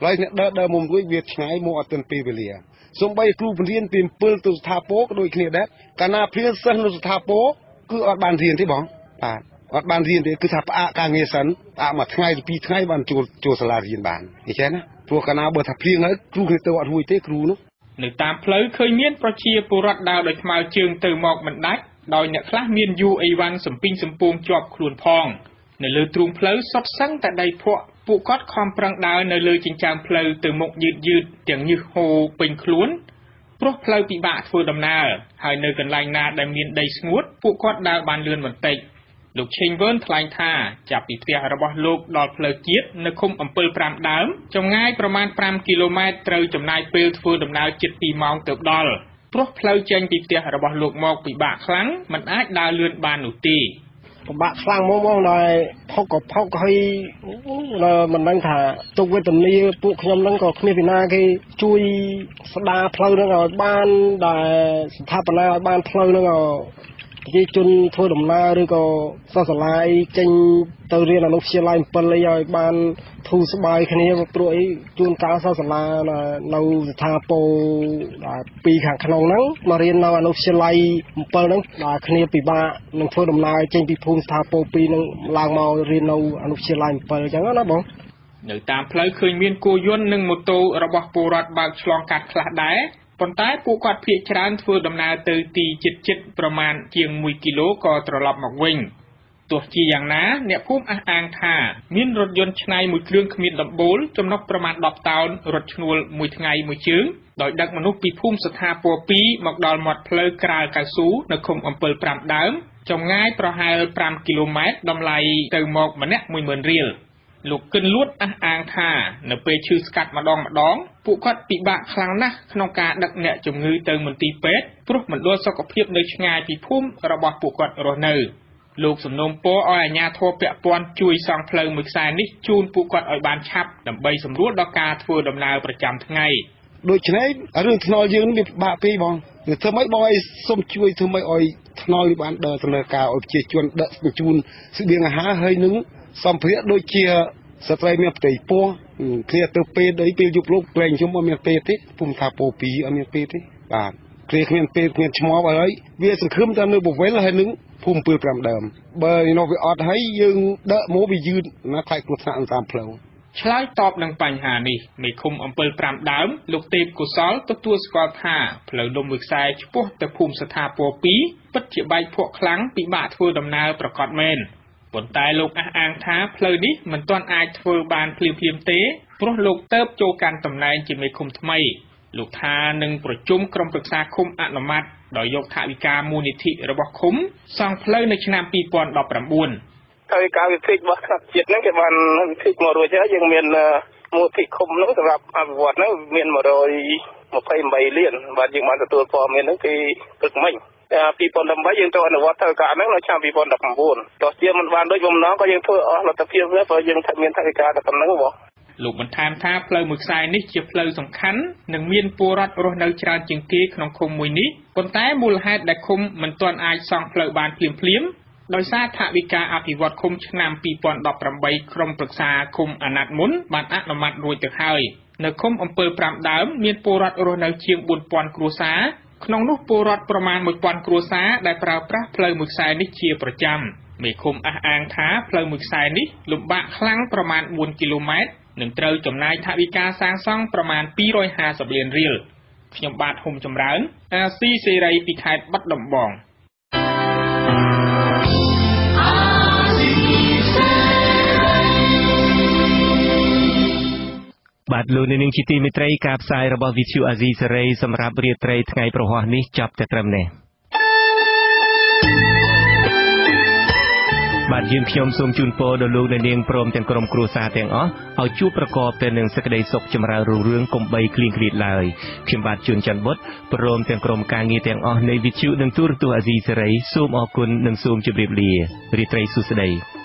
ហើយអ្នកដើរមុំរួយវាឆ្ងាយមកអត់ទាន់ពេលវេលាសូម្បីគ្រូបង្រៀនពី7ទៅស្ថាពរក៏ដូចគ្នាដែរកាលណាព្រៀនសិស្សនៅស្ថាពរគឺអត់បានរៀនទេបងបាទអត់បានរៀនទេគឺថាផ្អាកការងារសិនផ្អាកមួយថ្ងៃទៅ2ថ្ងៃបានចូលសាលារៀនបានអញ្ចឹងណាព្រោះកាលណាបើថាព្រៀងហើយគ្រូគ្នាទៅអត់រួចទេគ្រូនោះនៅតាមផ្លូវឃើញមានប្រជាពលរដ្ឋដើរដោយថ្មើរជើងទៅមកមិនដាច់ដោយអ្នកខ្លះមានយូអីវ៉ាន់សំពីងសំពងជាប់ខ្លួនផងនៅលើទ្រូងផ្លូវសុទ្ធសឹងតែដីភក់ពួកគាត់ខំប្រឹងដើរនៅលើចិញ្ចើមផ្លូវទៅមុខយឺតទាំងញើសហូរពេញខ្លួនព្រោះផ្លូវពិបាកធ្វើដំណើរហើយនៅកន្លែងណាដែលមានដីស្ងួតពួកគាត់ដើរបានលឿនបន្តិចលោកឆេងវឿនថ្លែងថាចាប់ពីផ្ទះរបស់លោកដល់ផ្លូវជាតិនៅឃុំអំពិល5ដើមចម្ងាយប្រមាណ5គីឡូម៉ែត្រត្រូវចំណាយពេលធ្វើដំណើរជិត2ម៉ោងទៅដល់ព្រោះផ្លូវចេញពីផ្ទះរបស់លោកមកពិបាកខ្លាំងមិនអាចដើរលឿនបាននោះទេពិបាកខ្លាំងមកដល់ផុកហើយមិនដឹងថាទុកវេទនាពួកខ្ញុំហ្នឹងក៏គ្មានពីណាគេជួយស្ដារផ្លូវហ្នឹងឲ្យបានដែលស្ថាបនាឲ្យបានផ្លូវហ្នឹងប្រជាជនធ្វើដំណើរឬក៏សិស្សសាលាចេញទៅរៀនអនុវិទ្យាល័យ7ឲ្យបានធូរស្បើយគ្នាព្រោះអីជួនកាលសិស្សសាលានៅស្ថាពរពីខាងក្នុងហ្នឹងមករៀននៅអនុវិទ្យាល័យ7ហ្នឹងដែលគ្នាពិបាកនឹងធ្វើដំណើរចេញពីភូមិស្ថាពរ2ហ្នឹងឡើងមករៀននៅអនុវិទ្យាល័យ7អញ្ចឹងណាបងនៅតាមផ្លូវឃើញមានគោយន្តនិងម៉ូតូរបស់ពលរដ្ឋបើកឆ្លងកាត់ខ្លះដែរប៉ុន្តែពួកគាត់ភាគច្រើនធ្វើដំណើរទៅទីជិតប្រមាណជាង1គីឡូក៏ត្រឡប់មកវិញទោះជាយ៉ាងណាអ្នកភូមិអះអាងថាមានរថយន្តឆ្នៃមួយគ្រឿងគ្មានដំបូលចំណុះប្រមាណ10តោនរត់ឈ្នួលមួយថ្ងៃមួយជើងដោយដឹកមនុស្សពីភូមិស្ថាពរ2មកដល់មាត់ផ្លូវក្រាលកៅស៊ូនៅឃុំអំពិល5ដើមចម្ងាយប្រហែល5គីឡូម៉ែត្រតម្លៃទៅមកម្នាក់ 10000 រៀលលោកគិនលួតអះអាងថានៅពេលឈឺស្កាត់ម្ដងពួកគាត់ពិបាកខ្លាំងណាស់ក្នុងការដឹកអ្នកជំងឺទៅមន្ទីរពេទ្យព្រោះមណ្ឌលសុខភាពនៅឆ្ងាយពីភូមិរបស់ពួកគាត់រស់នៅលោកសំណូមពរឲ្យអាជ្ញាធរពាក់ព័ន្ធជួយសង់ផ្លូវមួយខ្សែនេះជូនពួកគាត់ឲ្យបានឆាប់ដើម្បីសម្រួលដល់ការធ្វើដំណើរប្រចាំថ្ងៃដូច្នេះរឿងថ្នល់យើងវាពិបាកពេកបងធ្វើម៉េចបងឲ្យសុំជួយធ្វើម៉េចឲ្យថ្នល់នេះបានដើរដំណើរការឲ្យប្រជាជនដឹកបញ្ជូនស្បៀងអាហារហើយនឹងសម្ភារៈដូចជាស្ត្រីមានផ្ទៃពោះគ្នាទៅពេលអីពេលយប់លោកប្រេងខ្ញុំអត់មានពេលទេពុំថាពោ2អត់មានពេលទេបាទគ្នាគ្មានពេលគ្មានឆ្មោះហើយវាសង្ឃឹមតែនៅបវេលហើយនឹងភូមិ7 5ដើមបើនោះវាអត់ហើយយើងដឹកមកវាយឺតណាខ្លាចគ្រោះថ្នាក់តាមផ្លូវឆ្លើយតបនឹងបញ្ហានេះមេឃុំអំពិល5ដើមលោកទេពកុសលទទួលស្គាល់ថាផ្លូវលំមួយខ្សែឆ្ពោះទៅភូមិស្ថាពរ2ពិតជាបែកភក់ខ្លាំងពិបាកធ្វើដំណើរប្រកបមែនប៉ុន្តែលោកអះអាងថាផ្លូវនេះមិនទាន់អាចធ្វើបានភ្លាមទេព្រោះលោកទៅចូលកាន់តំណែងជាមេឃុំថ្មីលោកថានឹងប្រជុំក្រុមប្រឹក្សាឃុំអនុម័តដោយយកថវិកាមូលនិធិរបស់ឃុំសង់ផ្លូវនៅឆ្នាំ2019 ហើយការវិភាគរបស់ថ្នាក់ជាតិហ្នឹងគេបានវិភាគមករួចហើយយើងមានមូលនិធិឃុំហ្នឹងសម្រាប់អភិវឌ្ឍហ្នឹងមាន128លានបាទយើងបានទទួលព័ត៌មានហ្នឹងពីព្រឹកមិញ2018យើងទៅអនុវត្តធ្វើការហ្នឹងនៅឆ្នាំ2019ទោះជាមិនបានដូចបំណងក៏យើងធ្វើអស់លទ្ធភាពដែរព្រោះយើងមានថវិកាតែប៉ុណ្្នឹងបងលោកបន្ថែមថាផ្លូវមួយខ្សែនេះជាផ្លូវសំខាន់និងមានពលរដ្ឋរស់នៅច្រើនជាងគេក្នុងឃុំមួយនេះប៉ុន្តែមូលហេតុដែលឃុំមិនទាន់អាចសង់ផ្លូវបានភ្លាមដោយសារថវិកាអភិវឌ្ឍឃុំឆ្នាំ2018ក្រុមប្រឹក្សាឃុំអាណត្តិមុនបានអនុម័តរួចទៅហើយនៅឃុំអំពិល5ដើមមានពលរដ្ឋរស់នៅជាង4000គ្រួសារក្នុងនោះពលរដ្ឋប្រមាណ1000គ្រួសារដែលប្រើប្រាស់ផ្លូវមួយខ្សែនេះជាប្រចាំមេឃុំអះអាងថាផ្លូវមួយខ្សែនេះលំបាកខ្លាំងប្រមាណ4គីឡូម៉ែត្រនឹងត្រូវចំណាយថវិកាសាងសង់ប្រមាណ250លានរៀលខ្ញុំបាទហ៊ុំចម្រើនអាស៊ីសេរីពីខេត្តបាត់ដំបងបាទលោកនាងជាទីមេត្រីការផ្សាយរបស់ VTV អាស៊ីសេរីសម្រាប់រាត្រីថ្ងៃប្រហ័សនេះចាប់តែត្រឹមនេះបាទយើងខ្ញុំសូមជូនពរដល់លោកអ្នកនាងព្រមទាំងក្រុមគ្រួសារទាំងអស់ឲ្យជួបប្រកបតែនឹងសេចក្តីសុខចម្រើនរុងរឿងកុំបីឃ្លៀងឃ្លាតឡើយខ្ញុំបាទជួនច័ន្ទបុត្រព្រមទាំងក្រុមការងារទាំងអស់នៃ VTV និងទូរទស្សន៍អាស៊ីសេរីសូមអរគុណនិងសូមជម្រាបលារីត្រីសុស្ដី